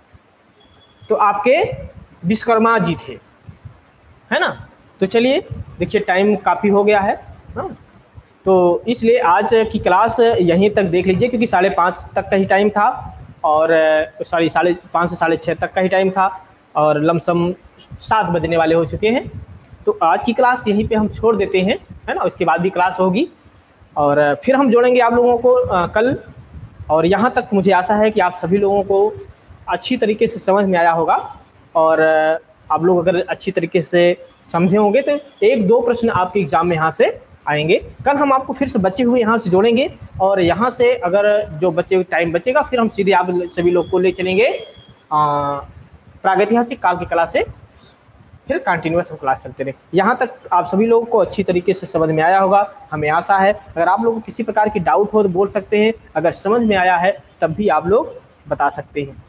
तो आपके विश्वकर्मा जी थे, है ना। तो चलिए देखिए, टाइम काफ़ी हो गया है ना, तो इसलिए आज की क्लास यहीं तक देख लीजिए, क्योंकि साढ़े पाँच तक का ही टाइम था और सॉरी साढ़े पाँच से साढ़े छः तक का ही टाइम था और लमसम सात बजने वाले हो चुके हैं। तो आज की क्लास यहीं पे हम छोड़ देते हैं, है ना। उसके बाद भी क्लास होगी और फिर हम जोड़ेंगे आप लोगों को आ, कल। और यहाँ तक मुझे आशा है कि आप सभी लोगों को अच्छी तरीके से समझ में आया होगा और आप लोग अगर अच्छी तरीके से समझे होंगे तो एक दो प्रश्न आपके एग्जाम में यहाँ से आएंगे। कल हम आपको फिर से बचे हुए यहाँ से जोड़ेंगे और यहाँ से अगर जो बचे टाइम बचेगा फिर हम सीधे आप सभी लोग को ले चलेंगे प्रागैतिहासिक काल की कला से, फिर कंटिन्यूअस क्लास चलते रहे। यहाँ तक आप सभी लोगों को अच्छी तरीके से समझ में आया होगा, हमें आशा है। अगर आप लोगों को किसी प्रकार की डाउट हो तो बोल सकते हैं, अगर समझ में आया है तब भी आप लोग बता सकते हैं।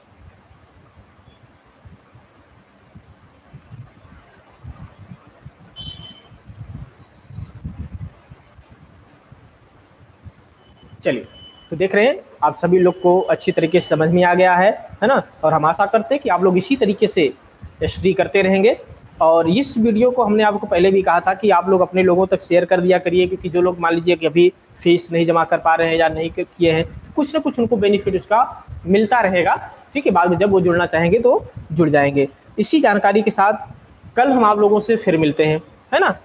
चलिए, तो देख रहे हैं आप सभी लोग को अच्छी तरीके से समझ में आ गया है, है ना। और हम आशा करते हैं कि आप लोग इसी तरीके से स्टडी करते रहेंगे। और इस वीडियो को हमने आपको पहले भी कहा था कि आप लोग अपने लोगों तक शेयर कर दिया करिए, क्योंकि जो लोग मान लीजिए कि अभी फीस नहीं जमा कर पा रहे हैं या नहीं किए हैं, तो कुछ ना कुछ उनको बेनिफिट उसका मिलता रहेगा। ठीक है, बाद में जब वो जुड़ना चाहेंगे तो जुड़ जाएंगे। इसी जानकारी के साथ कल हम आप लोगों से फिर मिलते हैं, है ना।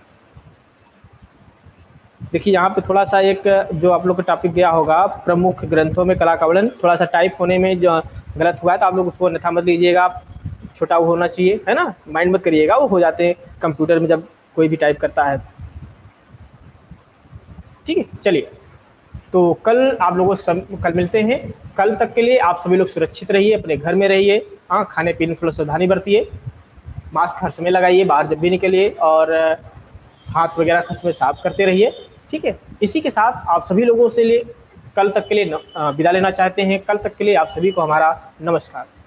देखिए यहाँ पे थोड़ा सा एक जो आप लोग का टॉपिक गया होगा, प्रमुख ग्रंथों में कला का वर्णन, थोड़ा सा टाइप होने में जो गलत हुआ है तो आप लोग उसको अन्यथा मत लीजिएगा, छोटा वो होना चाहिए, है ना, माइंड मत करिएगा, वो हो जाते हैं कंप्यूटर में जब कोई भी टाइप करता है। ठीक है, चलिए, तो कल आप लोगों से कल मिलते हैं। कल तक के लिए आप सभी लोग सुरक्षित रहिए, अपने घर में रहिए, हाँ, खाने पीने थोड़ा सावधानी बरतिए, मास्क हर समय लगाइए बाहर जब भी निकलिए, और हाथ वगैरह हर समय साफ करते रहिए। ठीक है, इसी के साथ आप सभी लोगों से लिए कल तक के लिए विदा लेना चाहते हैं। कल तक के लिए आप सभी को हमारा नमस्कार।